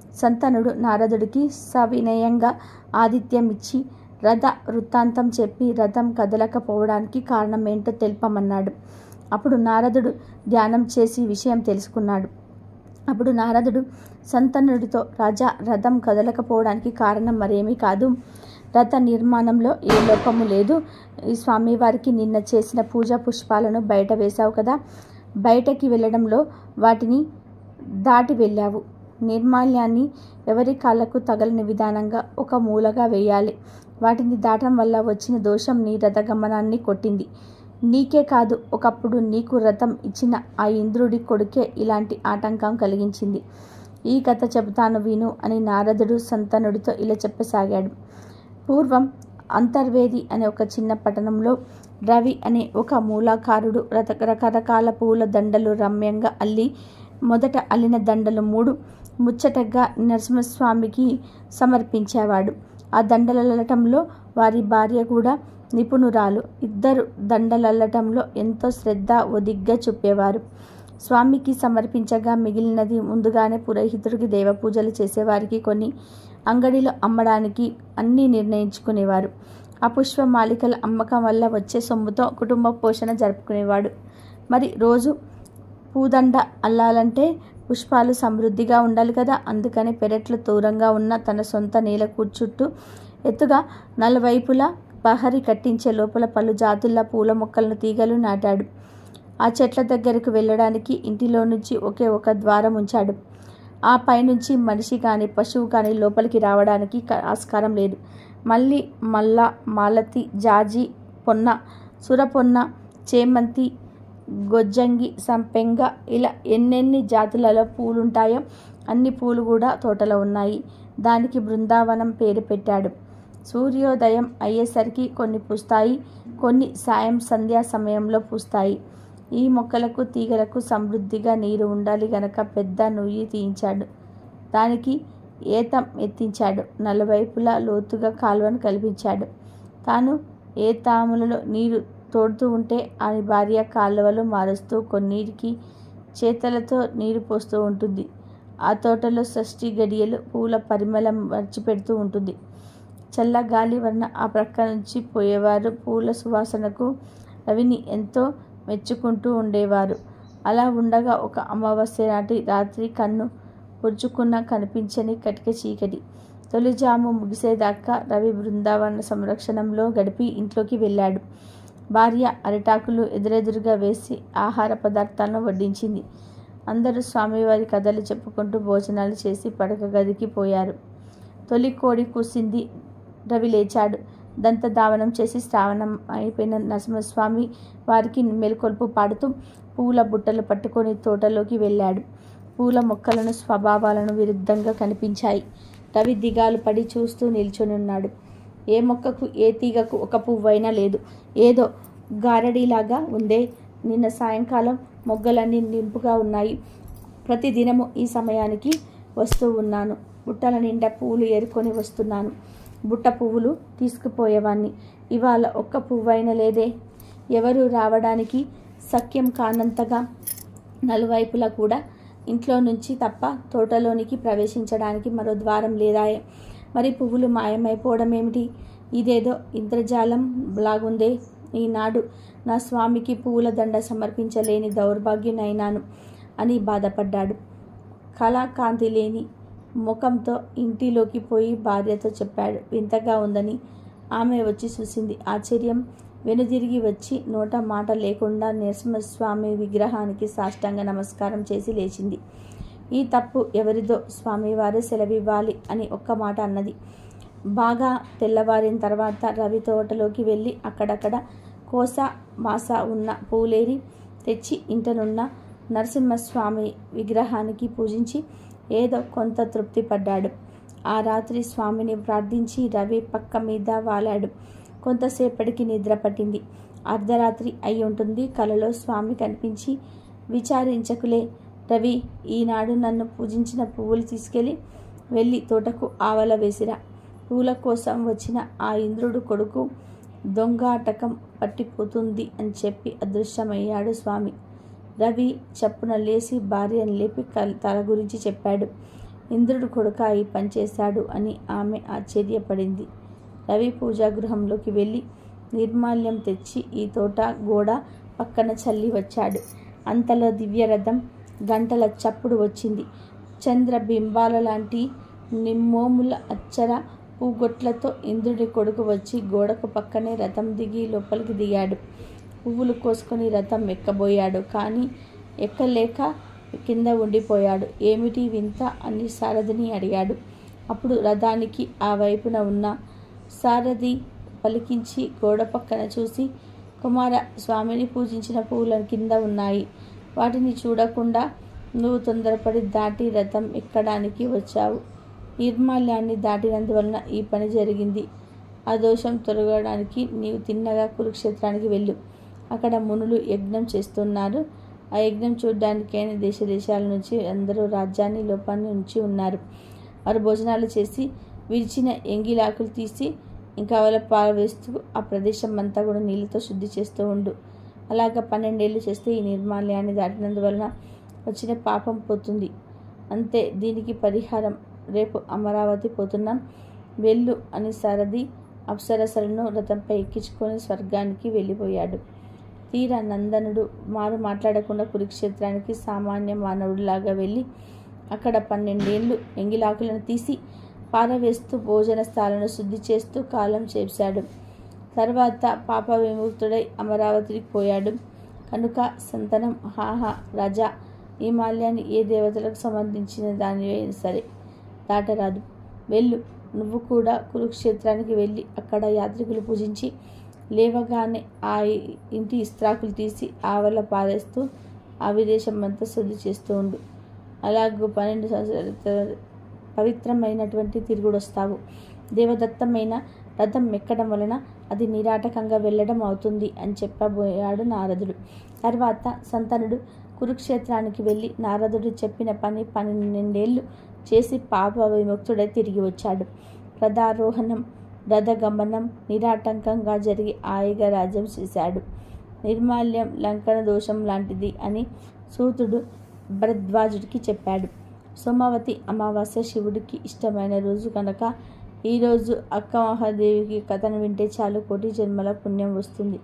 సంతనుడు నారదుడికి సవినయంగా ఆతిథ్యం ఇచ్చి రథ వృత్తాంతం చెప్పి రథం కదలకపోవడానికి కారణం ఏంటో తెలుపమన్నాడు. అప్పుడు నారదుడు ధ్యానం చేసి విషయం తెలుసుకున్నాడు. అప్పుడు నారదుడు సంతనుడితో, రాజా, రథం కదలకపోవడానికి కారణం మరేమీ కాదు. రథ నిర్మాణంలో ఏ లోపము లేదు. ఈ స్వామివారికి నిన్న చేసిన పూజా పుష్పాలను బయట వేశావు కదా, బయటకి వెళ్ళడంలో వాటిని దాటి వెళ్ళావు. నిర్మాల్యాన్ని ఎవరి కాళ్ళకు తగలని విధానంగా ఒక మూలగా వేయాలి. వాటిని దాటం వల్ల వచ్చిన దోషం నీ రథగమనాన్ని కొట్టింది. నీకే కాదు, ఒకప్పుడు నీకు రథం ఇచ్చిన ఆ ఇంద్రుడి కొడుకే ఇలాంటి ఆటంకం కలిగించింది. ఈ కథ చెబుతాను విను అని నారదుడు సంతనుడితో ఇలా చెప్పసాగాడు. పూర్వం అంతర్వేది అనే ఒక చిన్న పట్టణంలో రవి అనే ఒక మూలాకారుడు రకరకాల పూల దండలు రమ్యంగా అల్లి, మొదట అల్లిన దండలు 3 ముచ్చటగా నరసింహస్వామికి సమర్పించేవాడు. ఆ దండలల్లటంలో వారి భార్య కూడా నిపుణురాలు. ఇద్దరు దండలల్లటంలో ఎంతో శ్రద్ధ ఒదిగ్గా చూపేవారు. స్వామికి సమర్పించగా మిగిలినది ముందుగానే పురోహితుడికి దేవపూజలు చేసేవారికి కొన్ని అంగడిలో అమ్మడానికి అన్నీ నిర్ణయించుకునేవారు. ఆ పుష్పమాలికల అమ్మకం వల్ల వచ్చే సొమ్ముతో కుటుంబ పోషణ జరుపుకునేవాడు. మరి రోజు పూదండ అల్లాలంటే పుష్పాలు సమృద్ధిగా ఉండాలి కదా. అందుకని పెరట్లో దూరంగా ఉన్న తన సొంత నేల చుట్టూ ఎత్తుగా 4 వైపులా పహరి కట్టించే లోపల పలు జాతుల పూల మొక్కలను తీగలు నాటాడు. ఆ చెట్ల దగ్గరకు వెళ్ళడానికి ఇంటిలో నుంచి ఒకే ఒక ద్వారం ఉంచాడు. ఆ పైనుంచి మనిషి కానీ పశువు కానీ లోపలికి రావడానికి ఆస్కారం లేదు. మల్లి, మల్ల, మాలతి, జాజి, పొన్న, సురపొన్న, చేమంతి, గొజ్జంగి, సంపెంగ ఇలా ఎన్నెన్ని జాతులలో పూలుంటాయో అన్ని పూలు కూడా తోటలో ఉన్నాయి. దానికి బృందావనం పేరు పెట్టాడు. సూర్యోదయం అయ్యేసరికి కొన్ని పూస్తాయి, కొన్ని సాయం సంధ్యా సమయంలో పూస్తాయి. ఈ మొక్కలకు తీగలకు సమృద్ధిగా నీరు ఉండాలి గనక పెద్ద నుయ్యి తీయించాడు. దానికి ఏతం ఎత్తించాడు. 4 వైపులా లోతుగా కాలువను కల్పించాడు. తాను ఏతాములలో నీరు తోడుతూ ఉంటే ఆమె భార్య కాలువలు మారుస్తూ కొన్నిటికి చేతులతో నీరు పోస్తూ ఉంటుంది. ఆ తోటలో షష్ఠి గడియలు పూల పరిమళం మర్చిపెడుతూ ఉంటుంది. చల్లగాలి వలన ఆ ప్రక్క నుంచి పోయేవారు పూల సువాసనకు రవిని ఎంతో మెచ్చుకుంటూ ఉండేవారు. అలా ఉండగా ఒక అమావాస్య నాటి రాత్రి కన్ను పొడుచుకున్న కనిపించని కటిక చీకటి. తొలిజాము ముగిసేదాకా రవి బృందావన సంరక్షణంలో గడిపి ఇంట్లోకి వెళ్ళాడు. భార్య అరిటాకులు ఎదురెదురుగా వేసి ఆహార పదార్థాలను వడ్డించింది. అందరూ స్వామివారి కథలు చెప్పుకుంటూ భోజనాలు చేసి పడక గదికి పోయారు. తొలి కోడి కూసింది. రవి లేచాడు. దంతధావనం చేసి శ్రావణం అయిపోయిన నరసింహస్వామి వారికి మెలకొల్పు పాడుతూ పూల బుట్టలు పట్టుకొని తోటలోకి వెళ్ళాడు. పూల మొక్కలను స్వభావాలను విరుద్ధంగా కనిపించాయి. రవి దిగాలు పడి చూస్తూ నిల్చొని ఉన్నాడు. ఏ మొక్కకు ఏ తీగకు ఒక పువ్వైనా లేదు. ఏదో గారడీలాగా ఉందే. నిన్న సాయంకాలం మొగ్గలన్నీ నింపుగా ఉన్నాయి. ప్రతిదినము ఈ సమయానికి వస్తూ ఉన్నాను. బుట్టల నిండా పూలు ఏరుకొని వస్తున్నాను. బుట్ట పువ్వులు తీసుకుపోయేవాణ్ణి. ఇవాళ ఒక్క పువ్వైనా లేదే. ఎవరు రావడానికి సఖ్యం కానంతగా నలువైపులా కూడా ఇంట్లో నుంచి తప్ప తోటలోనికి ప్రవేశించడానికి మరో ద్వారం లేదాయే. మరి పువ్వులు మాయమైపోవడం ఏమిటి? ఇదేదో ఇంద్రజాలం లాగుందే. ఈనాడు నా స్వామికి పూల దండ సమర్పించలేని దౌర్భాగ్యునైనాను అని బాధపడ్డాడు. కళాకాంతి లేని ముఖంతో ఇంటిలోకి పోయి భార్యతో చెప్పాడు. వింతగా ఉందని. ఆమె వచ్చి చూసింది. ఆశ్చర్యం. వెనుదిరిగి వచ్చి నోట మాట లేకుండా నరసింహస్వామి విగ్రహానికి సాష్టాంగ నమస్కారం చేసి లేచింది. ఈ తప్పు ఎవరిదో స్వామివారే సెలవివ్వాలి అని ఒక్క మాట అన్నది. బాగా తెల్లవారిన తర్వాత రవి తోటలోకి వెళ్ళి అక్కడక్కడ కోస మాస ఉన్న పూలేరి తెచ్చి ఇంటనున్న నరసింహస్వామి విగ్రహానికి పూజించి ఏదో కొంత తృప్తి పడ్డాడు. ఆ రాత్రి స్వామిని ప్రార్థించి రవి పక్క మీద వాలాడు. కొంతసేపటికి నిద్ర పట్టింది. అర్ధరాత్రి అయి ఉంటుంది. కలలో స్వామి కనిపించి, విచారించకులే రవి, ఈనాడు నన్ను పూజించిన పువ్వులు తీసుకెళ్ళి వెళ్ళి తోటకు ఆవల వేసిరా. పూల కోసం వచ్చిన ఆ ఇంద్రుడు కొడుకు దొంగాటకం పట్టిపోతుంది అని చెప్పి అదృశ్యమయ్యాడు స్వామి. రవి చప్పున లేచి భార్యను లేపి తల గురించి చెప్పాడు. ఇంద్రుడు కొడుక ఈ పనిచేశాడు అని ఆమె ఆశ్చర్యపడింది. రవి పూజా గృహంలోకి వెళ్ళి నిర్మాల్యం తెచ్చి ఈ తోట గోడ పక్కన చల్లి వచ్చాడు. అంతలో దివ్యరథం గంటల చప్పుడు వచ్చింది. చంద్రబింబాల లాంటి నిమ్మోముల అచ్చర పూగొట్లతో ఇంద్రుడి కొడుకు వచ్చి గోడకు పక్కనే రథం దిగి లోపలికి దిగాడు. పువ్వులు కోసుకొని రథం ఎక్కబోయాడు. కానీ ఎక్కలేక కింద ఉండిపోయాడు. ఏమిటి వింత అని సారథిని అడిగాడు. అప్పుడు రథానికి ఆ వైపున ఉన్న సారథి పలికించి గోడ పక్కన చూసి, కుమార, స్వామిని పూజించిన పువ్వుల కింద ఉన్నాయి. వాటిని చూడకుండా నువ్వు తొందరపడి దాటి రథం ఎక్కడానికి వచ్చావు. నిర్మాల్యాన్ని దాటినందువలన ఈ పని జరిగింది. ఆ దోషం తొలగడానికి నీవు తిన్నగా కురుక్షేత్రానికి వెళ్ళు. అక్కడ మునులు యజ్ఞం చేస్తున్నారు. ఆ యజ్ఞం చూడ్డానికైనా దేశ దేశాల నుంచి అందరూ రాజ్యాన్ని లోపాన్ని ఉంచి ఉన్నారు. వారు భోజనాలు చేసి విరిచిన ఎంగిలాకులు తీసి ఇంకా అవల పారవేస్తూ ఆ ప్రదేశం అంతా కూడా నీళ్ళతో శుద్ధి చేస్తూ ఉండు. అలాగ 12 ఏళ్ళు చేస్తే ఈ నిర్మాల్యాన్ని దాటినందువలన వచ్చిన పాపం పోతుంది. అంతే, దీనికి పరిహారం. రేపు అమరావతి పోతున్నాం, వెళ్ళు అని సారథి అప్సరసలను రథంపై ఎక్కించుకొని స్వర్గానికి వెళ్ళిపోయాడు. తీరా నందనుడు మారు మాట్లాడకుండా కురుక్షేత్రానికి సామాన్య మానవుడిలాగా వెళ్ళి అక్కడ 12 ఏళ్ళు ఎంగిలాకులను తీసి పారవేస్తూ భోజన స్థాలను శుద్ధి చేస్తూ కాలం చేశాడు. తర్వాత పాప విముక్తుడై అమరావతికి పోయాడు. కనుక సంతనం, హాహా రాజా, ఈ మాల్యాన్ని ఏ దేవతలకు సంబంధించిన దానివైనా సరే దాటరాదు. వెళ్ళు. నువ్వు కూడా కురుక్షేత్రానికి వెళ్ళి అక్కడ యాత్రికులు పూజించి లేవగానే ఆ ఇంటి ఇస్త్రాకులు తీసి ఆవల పారేస్తూ ఆ విదేశం అంతా శుద్ధి చేస్తూ ఉండు. అలాగూ 12 సంవత్సరాలు పవిత్రమైనటువంటి తిరుగుడొస్తావు. దేవదత్తమైన రథం ఎక్కడం వలన అది నిరాటకంగా వెళ్ళడం అవుతుంది అని చెప్పబోయాడు నారదుడు. తర్వాత సంతనుడు కురుక్షేత్రానికి వెళ్ళి నారదుడు చెప్పిన పని 12 ఏళ్ళు చేసి పాప విముక్తుడై తిరిగి వచ్చాడు. రథారోహణం, రథగమనం నిరాటంకంగా జరిగి హాయిగా రాజ్యం చేశాడు. నిర్మాల్యం లంకన దోషం లాంటిది అని సూతుడు భరద్వాజుడికి చెప్పాడు. సోమవతి అమావాస్య శివుడికి ఇష్టమైన రోజు కనుక ఈరోజు అక్క మహాదేవికి కథను వింటే చాలు 1 జన్మల పుణ్యం వస్తుంది.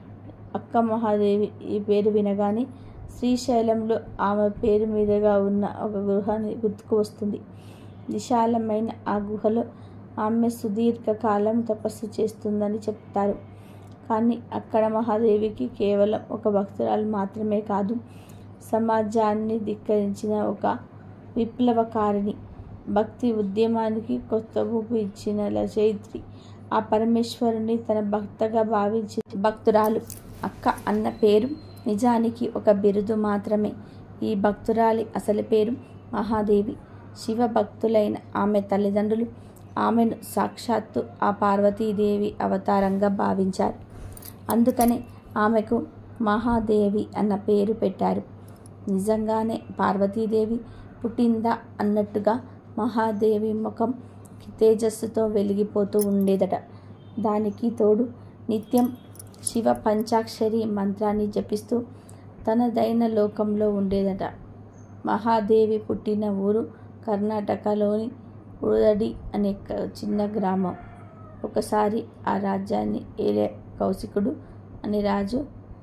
అక్క మహాదేవి ఈ పేరు వినగానే శ్రీశైలంలో ఆమె పేరు మీదుగా ఉన్న ఒక గృహాన్ని గుర్తుకు వస్తుంది. విశాలమైన ఆ గుహలో ఆమె సుదీర్ఘకాలం తపస్సు చేస్తుందని చెప్తారు. కానీ అక్కడ మహాదేవికి కేవలం ఒక భక్తురాలు మాత్రమే కాదు, సమాజాన్ని ధిక్కరించిన ఒక విప్లవకారిణి, భక్తి ఉద్యమానికి కొత్త ఊపు ఇచ్చిన రచయిత్రి, ఆ పరమేశ్వరుని తన భక్తగా భావించిన భక్తురాలు. అక్క అన్న పేరు నిజానికి ఒక బిరుదు మాత్రమే. ఈ భక్తురాలి అసలు పేరు మహాదేవి. శివ భక్తులైన ఆమె తల్లిదండ్రులు ఆమెను సాక్షాత్తు ఆ పార్వతీదేవి అవతారంగా భావించారు. అందుకనే ఆమెకు మహాదేవి అన్న పేరు పెట్టారు. నిజంగానే పార్వతీదేవి పుట్టిందా అన్నట్టుగా మహాదేవి ముఖం తేజస్సుతో వెలిగిపోతూ ఉండేదట. దానికి తోడు నిత్యం శివ పంచాక్షరి మంత్రాన్ని జపిస్తూ తనదైన లోకంలో ఉండేదట. మహాదేవి పుట్టిన ఊరు కర్ణాటకలోని ఉడదడి అనే చిన్న గ్రామం. ఒకసారి ఆ రాజ్యాన్ని ఏలే కౌశికుడు అనే రాజు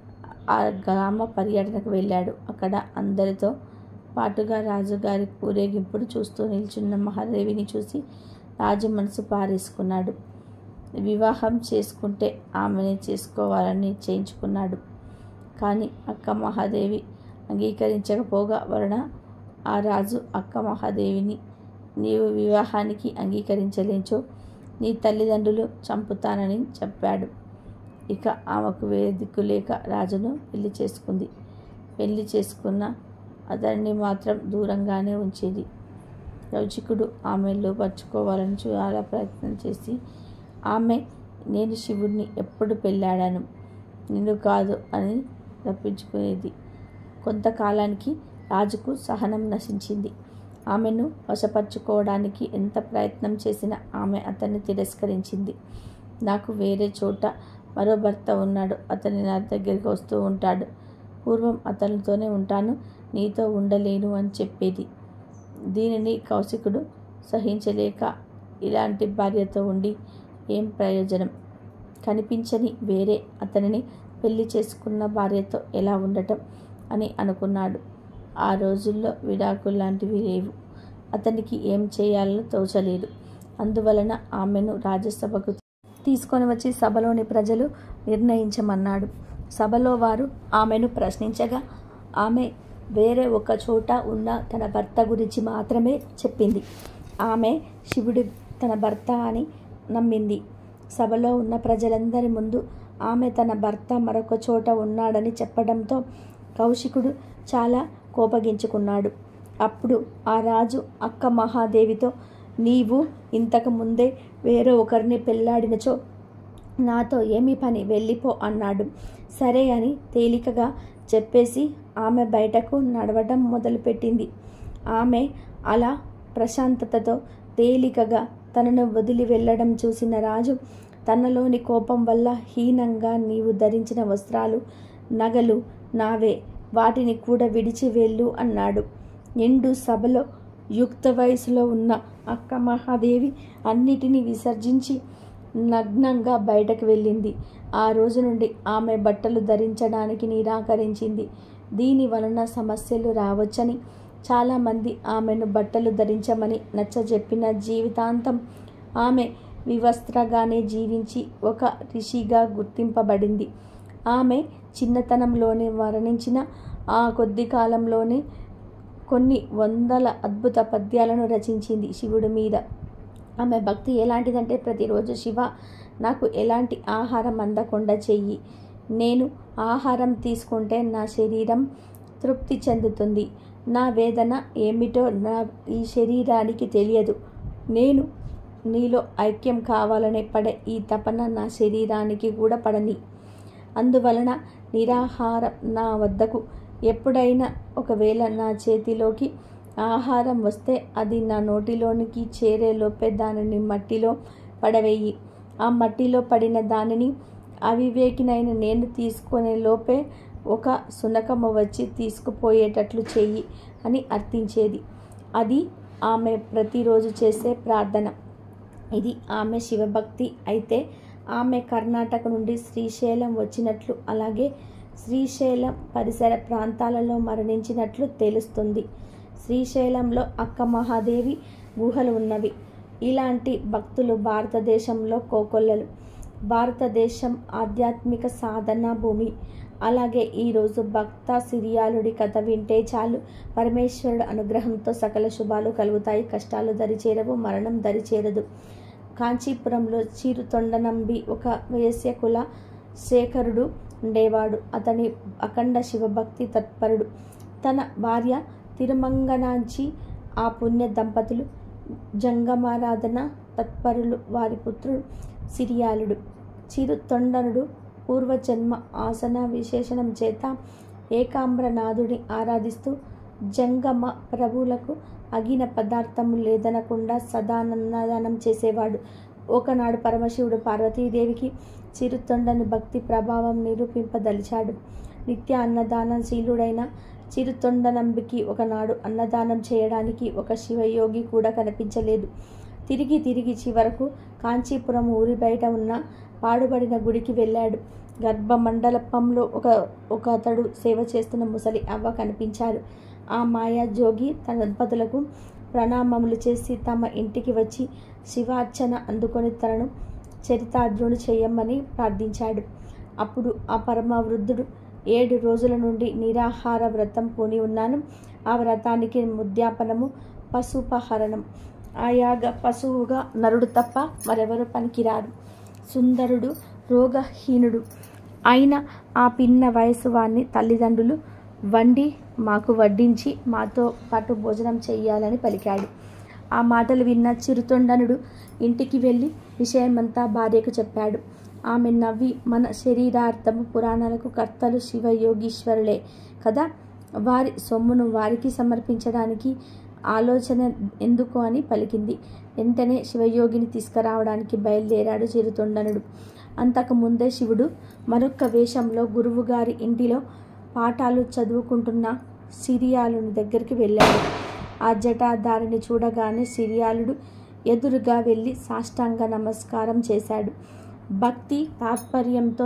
ఆ గ్రామ పర్యటనకు వెళ్ళాడు. అక్కడ అందరితో పాటుగా రాజుగారి ఊరేగింపుడు చూస్తూ నిల్చున్న మహాదేవిని చూసి రాజు మనసు పారేసుకున్నాడు. వివాహం చేసుకుంటే ఆమెనే చేసుకోవాలని నిశ్చయించుకున్నాడు. కానీ అక్క మహాదేవి అంగీకరించకపోగా వలన ఆ రాజు అక్క మహాదేవిని, నీవు వివాహానికి అంగీకరించలేచో నీ తల్లిదండ్రులు చంపుతానని చెప్పాడు. ఇక ఆమెకు వేరే దిక్కు లేక రాజును పెళ్లి చేసుకుంది. పెళ్లి చేసుకున్న అతన్ని మాత్రం దూరంగానే ఉంచేది. కౌశికుడు ఆమె లోపరుచుకోవాలని చాలా ప్రయత్నం చేసి ఆమె, నేను శివుడిని ఎప్పుడు పెళ్ళాడాను, నిన్ను కాదు అని తప్పించుకునేది. కొంతకాలానికి రాజుకు సహనం నశించింది. ఆమెను వశపరుచుకోవడానికి ఎంత ప్రయత్నం చేసినా ఆమె అతన్ని తిరస్కరించింది. నాకు వేరే చోట మరో భర్త ఉన్నాడు, అతని నా దగ్గరికి వస్తూ ఉంటాడు. పూర్వం అతనితోనే ఉంటాను, నీతో ఉండలేను అని చెప్పేది. దీనిని కౌశికుడు సహించలేక, ఇలాంటి భార్యతో ఉండి ఏం ప్రయోజనం, కనిపించని వేరే అతనిని పెళ్లి చేసుకున్న భార్యతో ఎలా ఉండటం అని అనుకున్నాడు. ఆ రోజుల్లో విడాకుల్లాంటివి లేవు. అతనికి ఏం చేయాలో తోచలేదు. అందువలన ఆమెను రాజ్యసభకు తీసుకొని వచ్చి సభలోని ప్రజలు నిర్ణయించమన్నాడు. సభలో వారు ఆమెను ప్రశ్నించగా ఆమె వేరే ఒక చోట ఉన్న తన భర్త గురించి మాత్రమే చెప్పింది. ఆమె శివుడు తన భర్త అని నమ్మింది. సభలో ఉన్న ప్రజలందరి ముందు ఆమె తన భర్త మరొక చోట ఉన్నాడని చెప్పడంతో కౌశికుడు చాలా కోపగించుకున్నాడు. అప్పుడు ఆ రాజు అక్క మహాదేవితో, నీవు ఇంతకు ముందే వేరే ఒకరిని పెళ్లాడినచో నాతో ఏమి పని, వెళ్ళిపో అన్నాడు. సరే అని తేలికగా చెప్పేసి ఆమె బయటకు నడవడం మొదలుపెట్టింది. ఆమె అలా ప్రశాంతతతో తేలికగా తనను వదిలి వెళ్ళడం చూసిన రాజు తనలోని కోపం వల్ల హీనంగా, నీవు ధరించిన వస్త్రాలు, నగలు నావే, వాటిని కూడా విడిచి వెళ్ళు అన్నాడు. నిండు సభలో యుక్త వయసులో ఉన్న అక్క మహాదేవి అన్నిటినీ విసర్జించి నగ్నంగా బయటకు వెళ్ళింది. ఆ రోజు నుండి ఆమె బట్టలు ధరించడానికి నిరాకరించింది. దీని వలన సమస్యలు రావచ్చని చాలామంది ఆమెను బట్టలు ధరించమని నచ్చజెప్పిన జీవితాంతం ఆమె వివస్త్రగానే జీవించి ఒక ఋషిగా గుర్తింపబడింది. ఆమె చిన్నతనంలోనే మరణించిన ఆ కొద్ది కాలంలోనే కొన్ని వందల అద్భుత పద్యాలను రచించింది శివుడి మీద. ఆమె భక్తి ఎలాంటిదంటే, ప్రతిరోజు శివ, నాకు ఎలాంటి ఆహారం అందకుండా చెయ్యి. నేను ఆహారం తీసుకుంటే నా శరీరం తృప్తి చెందుతుంది. నా వేదన ఏమిటో ఈ శరీరానికి తెలియదు. నేను నీలో ఐక్యం కావాలనే పడే ఈ తపన నా శరీరానికి కూడా పడని. అందువలన నిరాహారం నా వద్దకు ఎప్పుడైనా ఒకవేళ నా చేతిలోకి ఆహారం వస్తే అది నా నోటిలోనికి చేరేలోపే దానిని మట్టిలో పడవేయి. ఆ మట్టిలో పడిన దానిని అవివేకినైన నేను తీసుకునే లోపే ఒక శునకము వచ్చి తీసుకుపోయేటట్లు చెయ్యి అని అర్థించేది. అది ఆమె ప్రతిరోజు చేసే ప్రార్థన. ఇది ఆమె శివభక్తి. అయితే ఆమె కర్ణాటక నుండి శ్రీశైలం వచ్చినట్లు, అలాగే శ్రీశైలం పరిసర ప్రాంతాలలో మరణించినట్లు తెలుస్తుంది. శ్రీశైలంలో అక్క మహాదేవి గుహలు ఉన్నవి. ఇలాంటి భక్తులు భారతదేశంలో కోకొల్లలు. భారతదేశం ఆధ్యాత్మిక సాధన భూమి. అలాగే ఈరోజు భక్త సిరియాలుడి కథ వింటే చాలు, పరమేశ్వరుడు అనుగ్రహంతో సకల శుభాలు కలుగుతాయి, కష్టాలు దరిచేరవు, మరణం దరిచేరదు. కాంచీపురంలో చిరుతొండనంబి ఒక వైశ్య కుల శేఖరుడు ఉండేవాడు. అతని అఖండ శివభక్తి తత్పరుడు. తన భార్య తిరుమంగనాంచి ఆ పుణ్య దంపతులు జంగమారాధన తత్పరులు. వారి పుత్రుడు సిరియాలుడు. చిరుతొండనుడు పూర్వజన్మ ఆసన విశేషణం చేత ఏకాంబ్రనాథుని ఆరాధిస్తూ జంగమ ప్రభువులకు అగిన పదార్థము లేదనకుండా సదానన్నదానం చేసేవాడు. ఒకనాడు పరమశివుడు పార్వతీదేవికి చిరుతొండని భక్తి ప్రభావం నిరూపింపదలిచాడు. నిత్య అన్నదానశీలుడైన చిరుతొండనంబికి ఒకనాడు అన్నదానం చేయడానికి ఒక శివయోగి కూడా కనిపించలేదు. తిరిగి చివరకు కాంచీపురం ఊరి బయట ఉన్న పాడుబడిన గుడికి వెళ్ళాడు. గర్భమండపంలో ఒక అతడు సేవ చేస్తున్న ముసలి అవ్వ కనిపించారు. ఆ మాయా జోగి తన దంపతులకు ప్రణామములు చేసి తమ ఇంటికి వచ్చి శివార్చన అందుకొని తనను చరితార్థుని చేయమని ప్రార్థించాడు. అప్పుడు ఆ పరమ వృద్ధుడు, 7 రోజుల నుండి నిరాహార వ్రతం పూని ఉన్నాను. ఆ వ్రతానికి ముద్యాపనము, పశుపహరణం. ఆయాగ పశువుగా నరుడు తప్ప మరెవరు పనికిరారు. సుందరుడు, రోగహీనుడు అయిన ఆ పిన్న వయసు వాణ్ణి తల్లిదండ్రులు వండి మాకు వడ్డించి మాతో పాటు భోజనం చెయ్యాలని పలికాడు. ఆ మాటలు విన్న చిరుతొండనుడు ఇంటికి వెళ్ళి విషయమంతా భార్యకు చెప్పాడు. ఆమె నవ్వి, మన శరీరార్థము పురాణాలకు కర్తలు శివయోగీశ్వరులే కదా, వారి సొమ్మును వారికి సమర్పించడానికి ఆలోచన ఎందుకు అని పలికింది. వెంటనే శివయోగిని తీసుకురావడానికి బయలుదేరాడు చిరుతొండనుడు. అంతకుముందే శివుడు మరొక వేషంలో గురువుగారి ఇంటిలో పాఠాలు చదువుకుంటున్న సిరియాలుని దగ్గరికి వెళ్ళాడు. ఆ జటాధారిని చూడగానే సిరియాలుడు ఎదురుగా వెళ్ళి సాష్టాంగ నమస్కారం చేశాడు. భక్తి తాత్పర్యంతో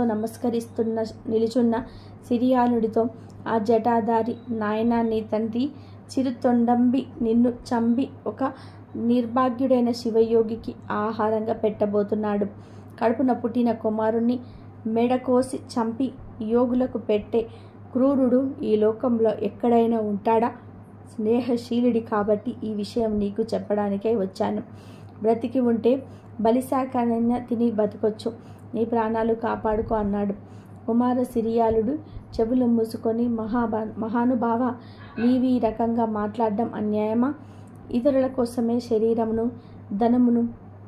నిలుచున్న సిరియాలుడితో ఆ జటాధారి, నాయనా, నీ తండ్రి చిరుతొండంబి నిన్ను చంపి ఒక నిర్భాగ్యుడైన శివయోగికి ఆహారంగా పెట్టబోతున్నాడు. కడుపున పుట్టిన కుమారుణ్ణి మెడకోసి చంపి యోగులకు పెట్టే క్రూరుడు ఈ లోకంలో ఎక్కడైనా ఉంటాడా? స్నేహశీలుడి కాబట్టి ఈ విషయం నీకు చెప్పడానికై వచ్చాను. బ్రతికి ఉంటే బలిశాఖనైనా తిని బతకొచ్చు, నీ ప్రాణాలు కాపాడుకో అన్నాడు. కుమార సిరియాలుడు చెవులు మూసుకొని, మహానుభావ, నీవి ఈ రకంగా మాట్లాడడం అన్యాయమా? ఇతరుల కోసమే శరీరమును ధనమును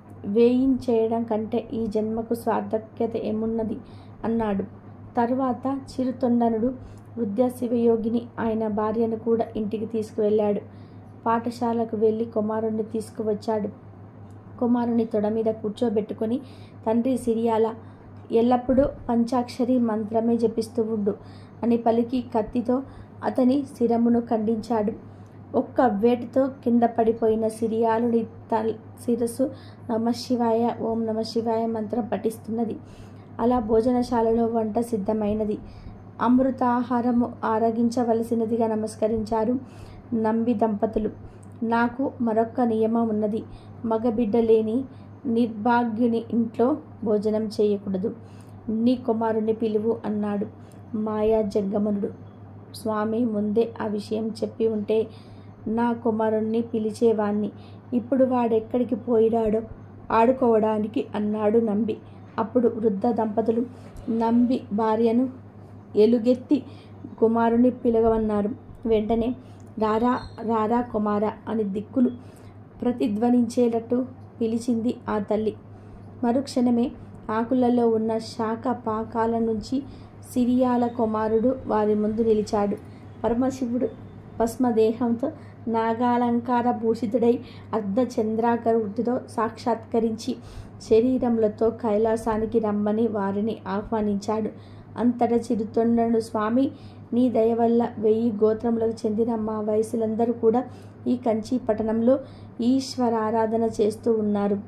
వేయించేయడం కంటే ఈ జన్మకు స్వార్థక్యత ఏమున్నది అన్నాడు. తరువాత చిరుతొండనుడు వృద్ధ శివయోగిని, ఆయన భార్యను కూడా ఇంటికి తీసుకువెళ్ళాడు. పాఠశాలకు వెళ్ళి కుమారుణ్ణి తీసుకువచ్చాడు. కుమారుని తొడ మీద కూర్చోబెట్టుకొని, తండ్రి సిరియాల, ఎల్లప్పుడూ పంచాక్షరి మంత్రమే జపిస్తూ ఉండు అని పలికి కత్తితో అతని శిరమును ఖండించాడు. ఒక్క వేటుతో కింద పడిపోయిన సిరియాలుడి శిరస్సు నమశివాయ, ఓం నమశివాయ మంత్రం పఠిస్తున్నది. అలా భోజనశాలలో వంట సిద్ధమైనది. అమృతాహారము ఆరగించవలసినదిగా నమస్కరించారు నంబి దంపతులు. నాకు మరొక్క నియమం ఉన్నది. మగబిడ్డ లేని నిర్భాగ్యుని ఇంట్లో భోజనం చేయకూడదు. నీ కుమారుని పిలువు అన్నాడు మాయా జంగమనుడు. స్వామి, ముందే ఆ విషయం చెప్పి ఉంటే నా కుమారుణ్ణి పిలిచేవాణ్ణి. ఇప్పుడు వాడెక్కడికి పోయినాడో ఆడుకోవడానికి అన్నాడు నంబి. అప్పుడు వృద్ధ దంపతులు నంబి భార్యను ఎలుగెత్తి కుమారుని పిలవమన్నారు. వెంటనే రారా రారా కుమార అని దిక్కులు ప్రతిధ్వనించేటట్టు పిలిచింది ఆ తల్లి. మరుక్షణమే ఆకులలో ఉన్న శాఖ పాకాల నుంచి సిరియాల కుమారుడు వారి ముందు నిలిచాడు. పరమశివుడు భస్మదేహంతో నాగాలంకార భూషితుడై అర్ధచంద్రాకృతితో సాక్షాత్కరించి శరీరములతో కైలాసానికి రమ్మని వారిని ఆహ్వానించాడు. అంతటా చిరుతొండను, స్వామి, నీ దయ వల్ల 1000 గోత్రములకు చెందిన మా వయసులందరూ కూడా ఈ కంచి పట్టణంలో ఈశ్వరారాధన చేస్తూ ఉన్నారు.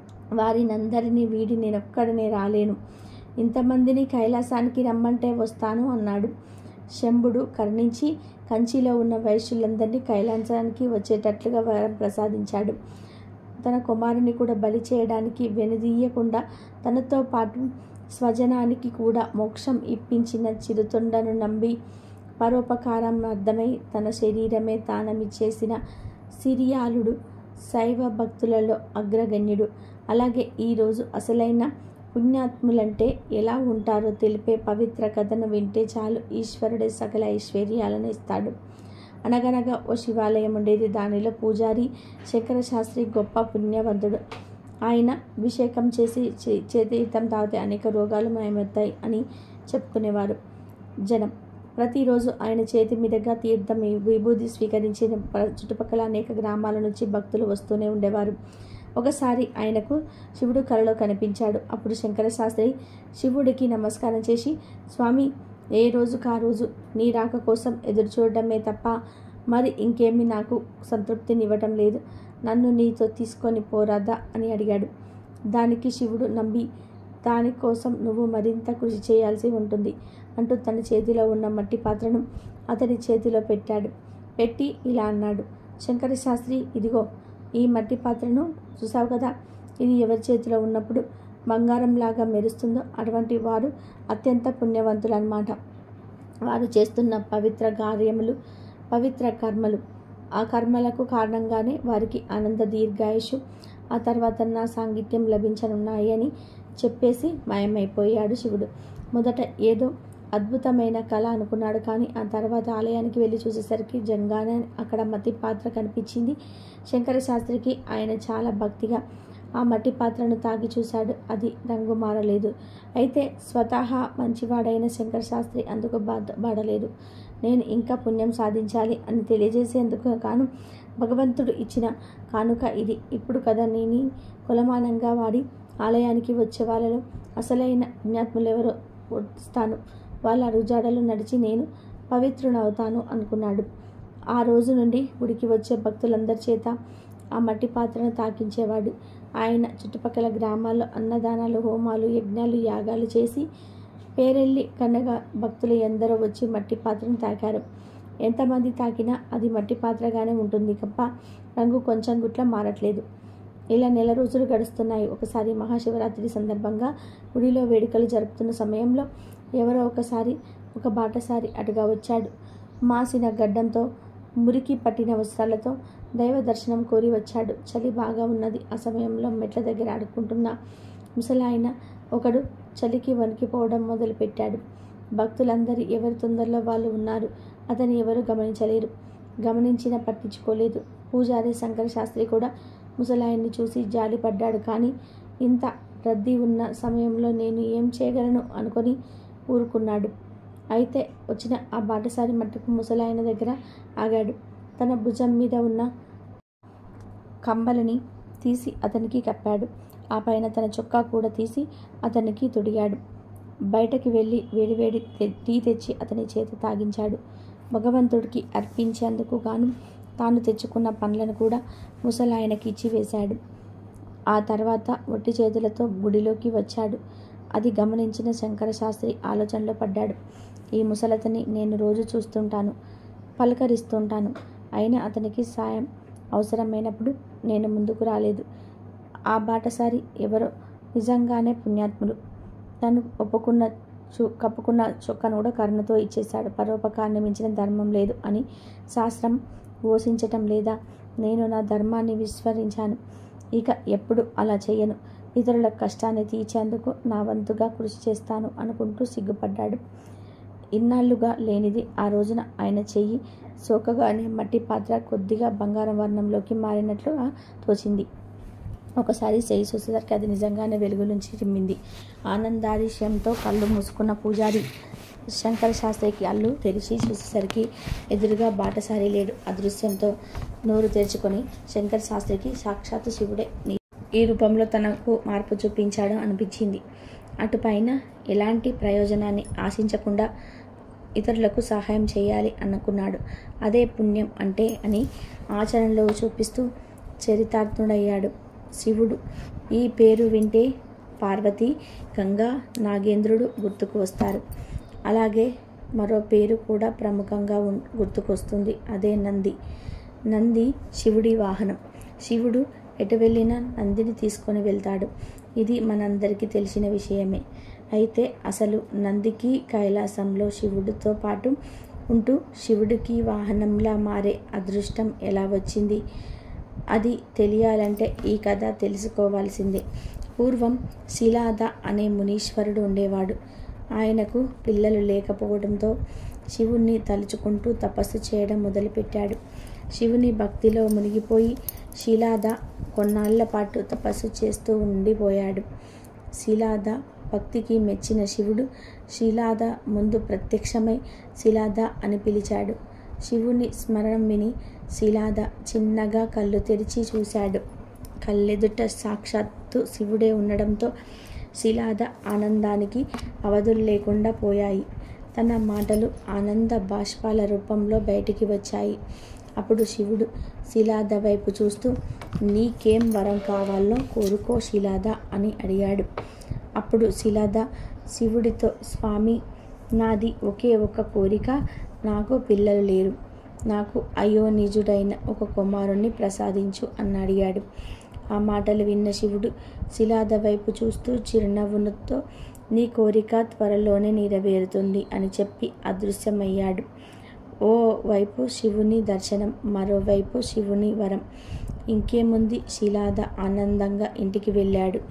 వారినందరినీ వీడి నేనొక్కడనే రాలేను. ఇంతమందిని కైలాసానికి రమ్మంటే వస్తాను అన్నాడు. శంభుడు కరుణించి కంచిలో ఉన్న వైశ్యులందరినీ కైలాసానికి వచ్చేటట్లుగా వరం ప్రసాదించాడు. తన కుమారుని కూడా బలి చేయడానికి వెనుదీయకుండా తనతో పాటు స్వజనానికి కూడా మోక్షం ఇప్పించిన చిరుతొండను నంబి పరోపకారం అర్థమై తన శరీరమే దానమిచ్చేసిన సిరియాలుడు శైవ భక్తులలో అగ్రగణ్యుడు. అలాగే ఈరోజు అసలైన పుణ్యాత్ములంటే ఎలా ఉంటారో తెలిపే పవిత్ర కథను వింటే చాలు, ఈశ్వరుడే సకల ఐశ్వర్యాలను ఇస్తాడు. అనగనగా ఓ శివాలయం ఉండేది. దానిలో పూజారి శంకరశాస్త్రి గొప్ప పుణ్యవంతుడు. ఆయన అభిషేకం చేసి చేతీర్థం తాగితే అనేక రోగాలు మాయమవుతాయి అని చెప్పుకునేవారు జనం. ప్రతిరోజు ఆయన చేతి మీదుగా తీర్థం విభూది స్వీకరించి చుట్టుపక్కల అనేక గ్రామాల నుంచి భక్తులు వస్తూనే ఉండేవారు. ఒకసారి ఆయనకు శివుడు కలలో కనిపించాడు. అప్పుడు శంకరశాస్త్రి శివుడికి నమస్కారం చేసి, స్వామి, ఏ రోజుకు ఆ రోజు నీ రాక కోసం ఎదురు చూడటమే తప్ప మరి ఇంకేమీ నాకు సంతృప్తినివ్వటం లేదు. నన్ను నీతో తీసుకొని పోరాదా అని అడిగాడు. దానికి శివుడు నంబి, దానికోసం నువ్వు మరింత కృషి చేయాల్సి ఉంటుంది అంటూ తన చేతిలో ఉన్న మట్టి పాత్రను అతని చేతిలో పెట్టాడు. పెట్టి ఇలా అన్నాడు, శంకరశాస్త్రి, ఇదిగో ఈ మట్టి పాత్రను చూసావు కదా, ఇది ఎవరి చేతిలో ఉన్నప్పుడు బంగారంలాగా మెరుస్తుందో అటువంటి వారు అత్యంత పుణ్యవంతులు అన్నమాట. వారు చేస్తున్న పవిత్ర కార్యములు, పవిత్ర కర్మలు, ఆ కర్మలకు కారణంగానే వారికి ఆనంద దీర్ఘాయుషు, ఆ తర్వాత నా సాంగిత్యం లభించనున్నాయి అని చెప్పేసి మాయమైపోయాడు శివుడు. మొదట ఏదో అద్భుతమైన కళ అనుకున్నాడు. కానీ ఆ తర్వాత ఆలయానికి వెళ్ళి చూసేసరికి జంగానే అక్కడ మట్టి పాత్ర కనిపించింది. శంకరశాస్త్రికి ఆయన చాలా భక్తిగా ఆ మట్టి పాత్రను తాగి చూశాడు. అది రంగు మారలేదు. అయితే స్వతహా మంచివాడైన శంకరశాస్త్రి అందుకు బాధపడలేదు. నేను ఇంకా పుణ్యం సాధించాలి అని తెలియజేసేందుకు గాను భగవంతుడు ఇచ్చిన కానుక ఇది. ఇప్పుడు కదా నేను కులమానంగా వాడి ఆలయానికి వచ్చే వాళ్ళలో అసలైన పుణ్యాత్ములెవరో వస్తాను, వాళ్ళ అడుగుజాడలు నడిచి నేను పవిత్రునవుతాను అనుకున్నాడు. ఆ రోజు నుండి గుడికి వచ్చే భక్తులందరి చేత ఆ మట్టి పాత్రను తాకించేవాడు. ఆయన చుట్టుపక్కల గ్రామాల్లో అన్నదానాలు, హోమాలు, యజ్ఞాలు, యాగాలు చేసి పేరెళ్ళి కన్నగా భక్తులు ఎందరో వచ్చి మట్టి పాత్రను తాకారు. ఎంతమంది తాకినా అది మట్టి పాత్రగానే ఉంటుంది తప్ప రంగు కొంచెం గుట్ల మారట్లేదు. ఇలా నెల రోజులు గడుస్తున్నాయి. ఒకసారి మహాశివరాత్రి సందర్భంగా గుడిలో వేడుకలు జరుపుతున్న సమయంలో ఎవరో ఒక బాటసారి అటుగా వచ్చాడు. మాసిన గడ్డంతో, మురికి పట్టిన వస్త్రాలతో దైవ దర్శనం కోరి వచ్చాడు. చలి బాగా ఉన్నది. ఆ సమయంలో మెట్ల దగ్గర ఆడుకుంటున్న ముసలాయన ఒకడు చలికి వణికిపోవడం మొదలుపెట్టాడు. భక్తులందరి ఎవరి తొందరలో వాళ్ళు ఉన్నారు. అతని ఎవరు గమనించలేరు. గమనించినా పట్టించుకోలేదు. పూజారి శంకర శాస్త్రి కూడా ముసలాయన్ని చూసి జాలిపడ్డాడు. కానీ ఇంత రద్దీ ఉన్న సమయంలో నేను ఏం చేయగలను అనుకొని ఊరుకున్నాడు. అయితే వచ్చిన ఆ బాటసారి మట్టుకు ముసలాయన దగ్గర ఆగాడు. తన భుజం మీద ఉన్న కంబలిని తీసి అతనికి కప్పాడు. ఆ పైన తన చొక్కా కూడా తీసి అతనికి తొడిగాడు. బయటకి వెళ్ళి వేడివేడి టీ తెచ్చి అతని చేత తాగించాడు. భగవంతుడికి అర్పించేందుకు గాను తాను తెచ్చుకున్న పండ్లను కూడా ముసలాయనకి ఇచ్చి వేశాడు. ఆ తర్వాత ఒట్టి చేతులతో గుడిలోకి వచ్చాడు. అది గమనించిన శంకర శాస్త్రి ఆలోచనలో పడ్డాడు. ఈ ముసలతని నేను రోజు చూస్తుంటాను, పలకరిస్తుంటాను. అయినా అతనికి సాయం అవసరమైనప్పుడు నేను ముందుకు రాలేదు. ఆ బాటసారి ఎవరో నిజంగానే పుణ్యాత్ములు. తను కప్పుకున్న చొక్కను కూడా కరుణతో ఇచ్చేశాడు. పరోపకారాన్ని మించిన ధర్మం లేదు అని శాస్త్రం ఘోషించటం లేదా? నేను నా ధర్మాన్ని విస్మరించాను. ఇక ఎప్పుడు అలా చేయను. ఇతరుల కష్టాన్ని తీర్చేందుకు నా వంతుగా కృషి చేస్తాను అనుకుంటూ సిగ్గుపడ్డాడు. ఇన్నాళ్లుగా లేనిది ఆ రోజున ఆయన చెయ్యి సోకగానే మట్టి పాత్ర కొద్దిగా బంగారం వర్ణంలోకి మారినట్లుగా తోచింది. ఒకసారి చెయ్యి చూసేసరికి అది నిజంగానే వెలుగులోంచి చిమ్మింది. ఆనందాతిశయంతో కళ్ళు మూసుకున్న పూజారి శంకర శాస్త్రికి కళ్ళు తెరిచి చూసేసరికి ఎదురుగా బాటసారి లేడు. అదృశ్యంతో నోరు తెరుచుకొని శంకర శాస్త్రికి సాక్షాత్తు శివుడే ఈ రూపంలో తనకు మార్పు చూపించాడు అనిపించింది. అటుపైన ఎలాంటి ప్రయోజనాన్ని ఆశించకుండా ఇతరులకు సహాయం చేయాలి అనుకున్నాడు. అదే పుణ్యం అంటే అని ఆచరణలో చూపిస్తూ చరితార్థుడయ్యాడు శివుడు. ఈ పేరు వింటే పార్వతి, గంగా, నాగేంద్రుడు గుర్తుకు వస్తారు. అలాగే మరో పేరు కూడా ప్రముఖంగా గుర్తుకొస్తుంది. అదే నంది. నంది శివుడి వాహనం. శివుడు ఎటు వెళ్ళినా నందిని తీసుకొని వెళ్తాడు. ఇది మనందరికీ తెలిసిన విషయమే. అయితే అసలు నందికి కైలాసంలో శివుడితో పాటు ఉంటూ శివుడికి వాహనంలా మారే అదృష్టం ఎలా వచ్చింది? అది తెలియాలంటే ఈ కథ తెలుసుకోవాల్సిందే. పూర్వం శిలాద అనే మునీశ్వరుడు ఉండేవాడు. ఆయనకు పిల్లలు లేకపోవడంతో శివుణ్ణి తలుచుకుంటూ తపస్సు చేయడం మొదలుపెట్టాడు. శివుని భక్తిలో మునిగిపోయి శిలాద కొన్నాళ్ల పాటు తపస్సు చేస్తూ ఉండిపోయాడు. శిలాద భక్తికి మెచ్చిన శివుడు శిలాద ముందు ప్రత్యక్షమై శిలాద అని పిలిచాడు. శివుని స్మరణం విని శిలాద చిన్నగా కళ్ళు తెరిచి చూశాడు. కళ్ళెదుట సాక్షాత్తు శివుడే ఉండడంతో శిలాద ఆనందానికి అవధులు లేకుండా పోయాయి. తన మాటలు ఆనంద బాష్పాల రూపంలో బయటికి వచ్చాయి. అప్పుడు శివుడు శిలాద వైపు చూస్తూ, నీకేం వరం కావాలో కోరుకో శిలాద అని అడిగాడు. అప్పుడు శిలాద శివుడితో, స్వామి, నాది ఒకే ఒక కోరిక. నాకు పిల్లలు లేరు. నాకు అయోనిజుడైన ఒక కుమారుణ్ణి ప్రసాదించు అని అడిగాడు. ఆ మాటలు విన్న శివుడు శిలాద వైపు చూస్తూ చిరునవ్వుతో, నీ కోరిక త్వరలోనే నెరవేరుతుంది అని చెప్పి అదృశ్యమయ్యాడు. ఓ వైపు శివుని దర్శనం, మరోవైపు శివుని వరం. ఇంకేముంది, శిలాద ఆనందంగా ఇంటికి వెళ్ళాడు.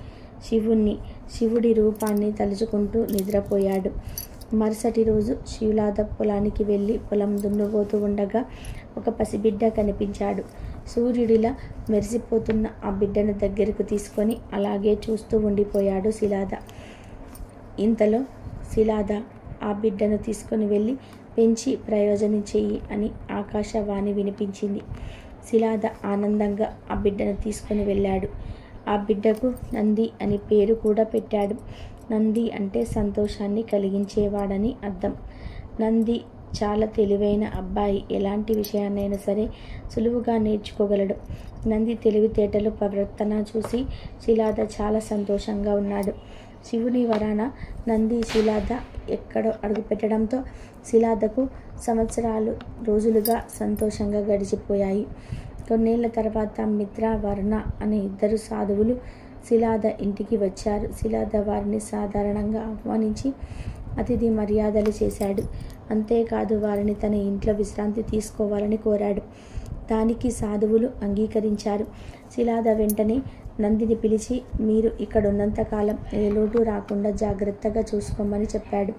శివుడి రూపాన్ని తలుచుకుంటూ నిద్రపోయాడు. మరుసటి రోజు శిలాద పొలానికి వెళ్ళి పొలం దున్నుపోతూ ఉండగా ఒక పసిబిడ్డ కనిపించాడు. సూర్యుడిలా మెరిసిపోతున్న ఆ బిడ్డను దగ్గరకు తీసుకొని అలాగే చూస్తూ ఉండిపోయాడు శిలాద. ఇంతలో శిలాద ఆ బిడ్డను తీసుకొని వెళ్ళి పెంచి ప్రయోజనం చెయ్యి అని ఆకాశవాణి వినిపించింది. శిలాద ఆనందంగా ఆ బిడ్డను తీసుకొని వెళ్ళాడు. ఆ బిడ్డకు నంది అని పేరు కూడా పెట్టాడు. నంది అంటే సంతోషాన్ని కలిగించేవాడని అర్థం. నంది చాలా తెలివైన అబ్బాయి. ఎలాంటి విషయాన్నైనా సరే సులువుగా నేర్చుకోగలడు. నంది తెలివితేటలు, ప్రవర్తన చూసి శిలాద చాలా సంతోషంగా ఉన్నాడు. శివుని వరాన నంది శిలాద ఎక్కడో అడుగుపెట్టడంతో శిలాదకు సంవత్సరాలు రోజులుగా సంతోషంగా గడిచిపోయాయి. కొన్నేళ్ల తర్వాత మిత్ర, వర్ణ అనే ఇద్దరు సాధువులు శిలాద ఇంటికి వచ్చారు. శిలాద వారిని సాధారణంగా ఆహ్వానించి అతిథి మర్యాదలు చేశాడు. అంతేకాదు వారిని తన ఇంట్లో విశ్రాంతి తీసుకోవాలని కోరాడు. దానికి సాధువులు అంగీకరించారు. శిలాద వెంటనే నందిని పిలిచి, మీరు ఇక్కడ ఉన్నంతకాలం ఏ లోటు రాకుండా జాగ్రత్తగా చూసుకోమని చెప్పాడు.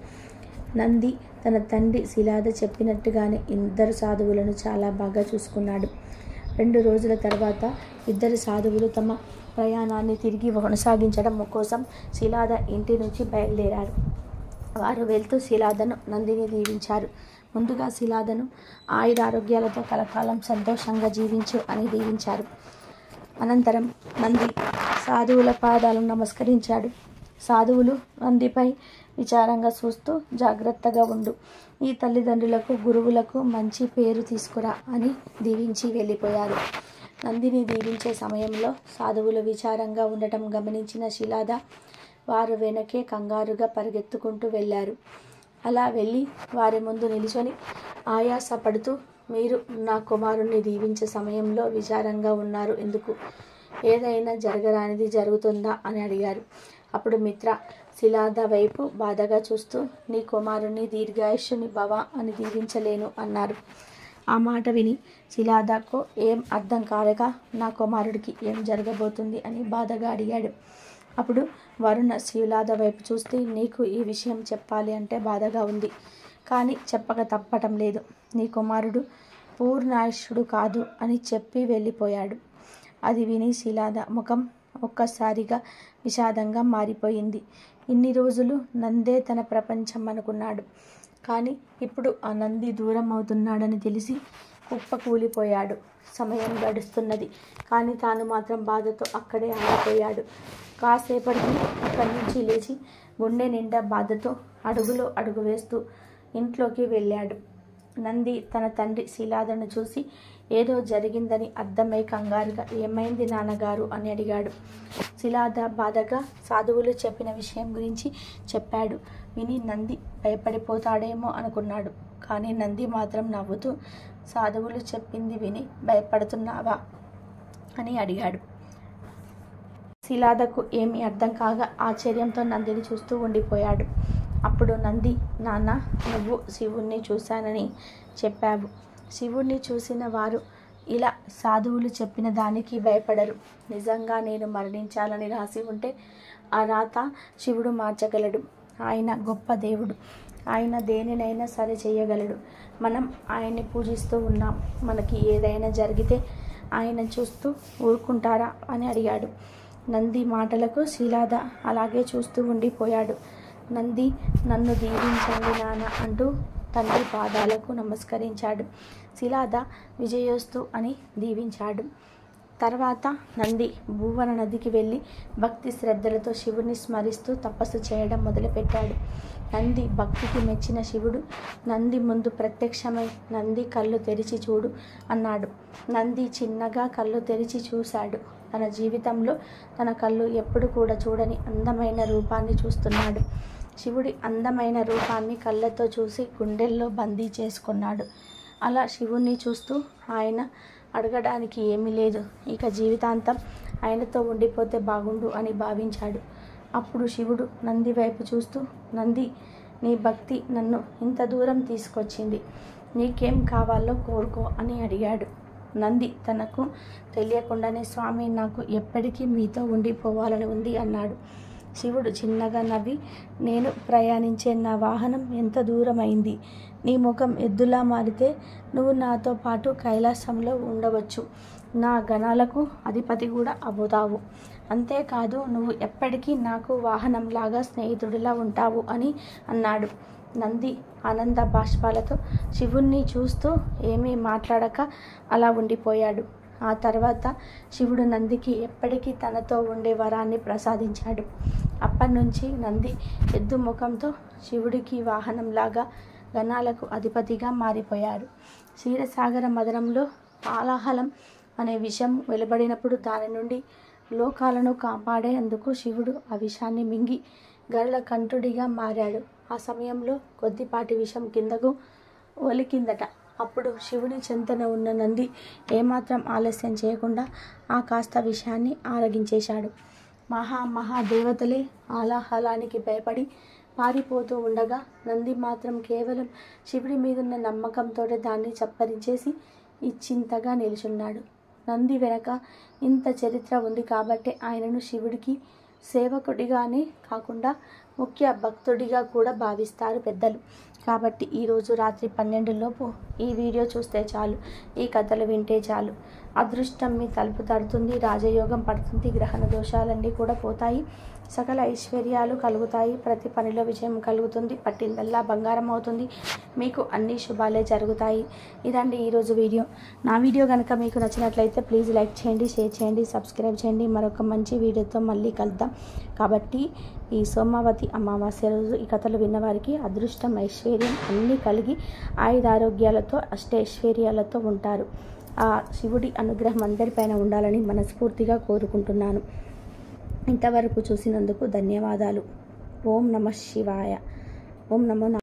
నంది తన తండ్రి శిలాద చెప్పినట్టుగానే ఇద్దరు సాధువులను చాలా బాగా చూసుకున్నాడు. 2 రోజుల తర్వాత ఇద్దరు సాధువులు తమ ప్రయాణాన్ని తిరిగి కొనసాగించడం కోసం శిలాద ఇంటి నుంచి బయలుదేరారు. వారు వెళ్తూ శిలాదను, నందిని దీవించారు. ముందుగా శిలాదను ఆయురారోగ్యాలతో కలకాలం సంతోషంగా జీవించు అని దీవించారు. అనంతరం నంది సాధువుల పాదాలను నమస్కరించాడు. సాధువులు నందిపై విచారంగా చూస్తూ, జాగ్రత్తగా ఉండు, ఈ తల్లిదండ్రులకు, గురువులకు మంచి పేరు తీసుకురా అని దీవించి వెళ్ళిపోయారు. నందిని దీవించే సమయంలో సాధువులు విచారంగా ఉండటం గమనించిన శిలాద వారు వెనకే కంగారుగా పరిగెత్తుకుంటూ వెళ్ళారు. అలా వెళ్ళి వారి ముందు నిలుచొని ఆయాసపడుతూ, మీరు నా కుమారుణ్ణి దీవించే సమయంలో విచారంగా ఉన్నారు ఎందుకు? ఏదైనా జరగరానిది జరుగుతుందా అని అడిగారు. అప్పుడు మిత్ర శిలాద వైపు బాధగా చూస్తూ, నీ కుమారుణ్ణి దీర్ఘాయుష్యుని భవ అని దీవించలేను అన్నారు. ఆ మాట విని శిలాదకు ఏం అర్థం కాలేక, నా కుమారుడికి ఏం జరగబోతుంది అని బాధగా అడిగాడు. అప్పుడు వరుణ శిలాద వైపు చూస్తే, నీకు ఈ విషయం చెప్పాలి అంటే బాధగా ఉంది, కానీ చెప్పక తప్పటం లేదు. నీ కుమారుడు పూర్ణాయుష్యుడు కాదు అని చెప్పి వెళ్ళిపోయాడు. అది విని శిలాద ముఖం ఒక్కసారిగా విషాదంగా మారిపోయింది. ఇన్ని రోజులు నందే తన ప్రపంచం అనుకున్నాడు. కానీ ఇప్పుడు ఆ నంది దూరం అవుతున్నాడని తెలిసి కుప్పకూలిపోయాడు. సమయం గడుస్తున్నది, కానీ తాను మాత్రం బాధతో అక్కడే ఆగిపోయాడు. కాసేపటికి అక్కడి నుంచి లేచి గుండె నిండా బాధతో అడుగులో అడుగు వేస్తూ ఇంట్లోకి వెళ్ళాడు. నంది తన తండ్రి శిలాదను చూసి ఏదో జరిగిందని అర్థమై కంగారుగా, ఏమైంది నాన్నగారు అని అడిగాడు. శిలాద బాధగా సాధువులు చెప్పిన విషయం గురించి చెప్పాడు. విని నంది భయపడిపోతాడేమో అనుకున్నాడు. కానీ నంది మాత్రం నవ్వుతూ, సాధువులు చెప్పింది విని భయపడుతున్నావా అని అడిగాడు. శిలాదకు ఏమీ అర్థం కాగా ఆశ్చర్యంతో నందిని చూస్తూ ఉండిపోయాడు. అప్పుడు నంది, నాన్న, నువ్వు శివుణ్ణి చూశానని చెప్పావు. శివుణ్ణి చూసిన వారు ఇలా సాధువులు చెప్పిన దానికి భయపడరు. నిజంగా నేను మరణించాలని రాసి ఉంటే ఆ రాత శివుడు మార్చగలడు. ఆయన గొప్ప దేవుడు. ఆయన దేనినైనా సరే చేయగలడు. మనం ఆయన్ని పూజిస్తూ ఉన్నాం. మనకి ఏదైనా జరిగితే ఆయన చూస్తూ ఊరుకుంటారా అని అడిగాడు. నంది మాటలకు శిలాద అలాగే చూస్తూ ఉండిపోయాడు. నంది, నన్ను దీవించండి నాన్న అంటూ తండ్రి పాదాలకు నమస్కరించాడు. శిలాద విజయోస్తు అని దీవించాడు. తర్వాత నంది భువన నదికి వెళ్ళి భక్తి శ్రద్ధలతో శివుని స్మరిస్తూ తపస్సు చేయడం మొదలుపెట్టాడు. నంది భక్తికి మెచ్చిన శివుడు నంది ముందు ప్రత్యక్షమై, నంది కళ్ళు తెరిచి చూడు అన్నాడు. నంది చిన్నగా కళ్ళు తెరిచి చూశాడు. తన జీవితంలో తన కళ్ళు ఎప్పుడు కూడా చూడని అందమైన రూపాన్ని చూస్తున్నాడు. శివుడి అందమైన రూపాన్ని కళ్ళతో చూసి గుండెల్లో బందీ చేసుకున్నాడు. అలా శివుణ్ణి చూస్తూ ఆయన అడగడానికి ఏమీ లేదు, ఇక జీవితాంతం ఆయనతో ఉండిపోతే బాగుండు అని భావించాడు. అప్పుడు శివుడు నంది వైపు చూస్తూ, నంది, నీ భక్తి నన్ను ఇంత దూరం తీసుకొచ్చింది, నీకేం కావాలో కోరుకో అని అడిగాడు. నంది తనకు తెలియకుండానే, స్వామి, నాకు ఎప్పటికీ మీతో ఉండిపోవాలని ఉంది అన్నాడు. శివుడు చిన్నగా నవ్వి, నేను ప్రయాణించే నా వాహనం ఎంత దూరమైంది, నీ ముఖం ఎద్దులా మారితే నువ్వు నాతో పాటు కైలాసంలో ఉండవచ్చు, నా గణాలకు అధిపతి కూడా అవుతావు, అంతేకాదు నువ్వు ఎప్పటికీ నాకు వాహనంలాగా స్నేహితుడిలా ఉంటావు అని అన్నాడు. నంది ఆనంద బాష్పాలతో శివుణ్ణి చూస్తూ ఏమీ మాట్లాడక అలా ఉండిపోయాడు. ఆ తర్వాత శివుడు నందికి ఎప్పటికీ తనతో ఉండే వరాన్ని ప్రసాదించాడు. అప్పటి నుంచి నంది ఎద్దు ముఖంతో శివుడికి వాహనంలాగా గణాలకు అధిపతిగా మారిపోయాడు. క్షీరసాగర మదనంలో హాలాహలం అనే విషం వెలువడినప్పుడు దాని నుండి లోకాలను కాపాడేందుకు శివుడు ఆ విషాన్ని మింగి గరుడ కంఠుడిగా మారాడు. ఆ సమయంలో కొద్దిపాటి విషం కిందకు ఒలికిందట. అప్పుడు శివుని చెంతన ఉన్న నంది ఏమాత్రం ఆలస్యం చేయకుండా ఆ కాస్త విషయాన్ని ఆరగించేశాడు. మహాదేవతలే హాలాహలానికి భయపడి పారిపోతూ ఉండగా నంది మాత్రం కేవలం శివుడి మీదున్న నమ్మకంతో దాన్ని చప్పరించేసి ఇచ్చింతగా నిలుచున్నాడు. నంది వెనక ఇంత చరిత్ర ఉంది కాబట్టి ఆయనను శివుడికి సేవకుడిగానే కాకుండా ముఖ్య భక్తుడిగా కూడా భావిస్తారు పెద్దలు. కాబట్టి ఈరోజు రాత్రి 12 లోపు ఈ వీడియో చూస్తే చాలు, ఈ కథలు వింటే చాలు, అదృష్టం మీ తలుపు తడుతుంది, రాజయోగం పడుతుంది, గ్రహణ దోషాలన్నీ కూడా పోతాయి, సకల ఐశ్వర్యాలు కలుగుతాయి, ప్రతి పనిలో విజయం కలుగుతుంది, పట్టిందల్లా బంగారం అవుతుంది, మీకు అన్ని శుభాలే జరుగుతాయి. ఇదండి ఈరోజు వీడియో. నా వీడియో కనుక మీకు నచ్చినట్లయితే ప్లీజ్ లైక్ చేయండి, షేర్ చేయండి, సబ్స్క్రైబ్ చేయండి. మరొక మంచి వీడియోతో మళ్ళీ కలుద్దాం. కాబట్టి ఈ సోమావతి అమావాస్య రోజు ఈ కథలు విన్నవారికి అదృష్టం, ఐశ్వర్యం అన్నీ కలిగి ఆయురారోగ్యాలతో అష్టైశ్వర్యాలతో ఉంటారు. ఆ శివుడి అనుగ్రహం అందరిపైన ఉండాలని మనస్ఫూర్తిగా కోరుకుంటున్నాను. ఇంతవరకు చూసినందుకు ధన్యవాదాలు. ఓం నమః శివాయ. ఓం నమో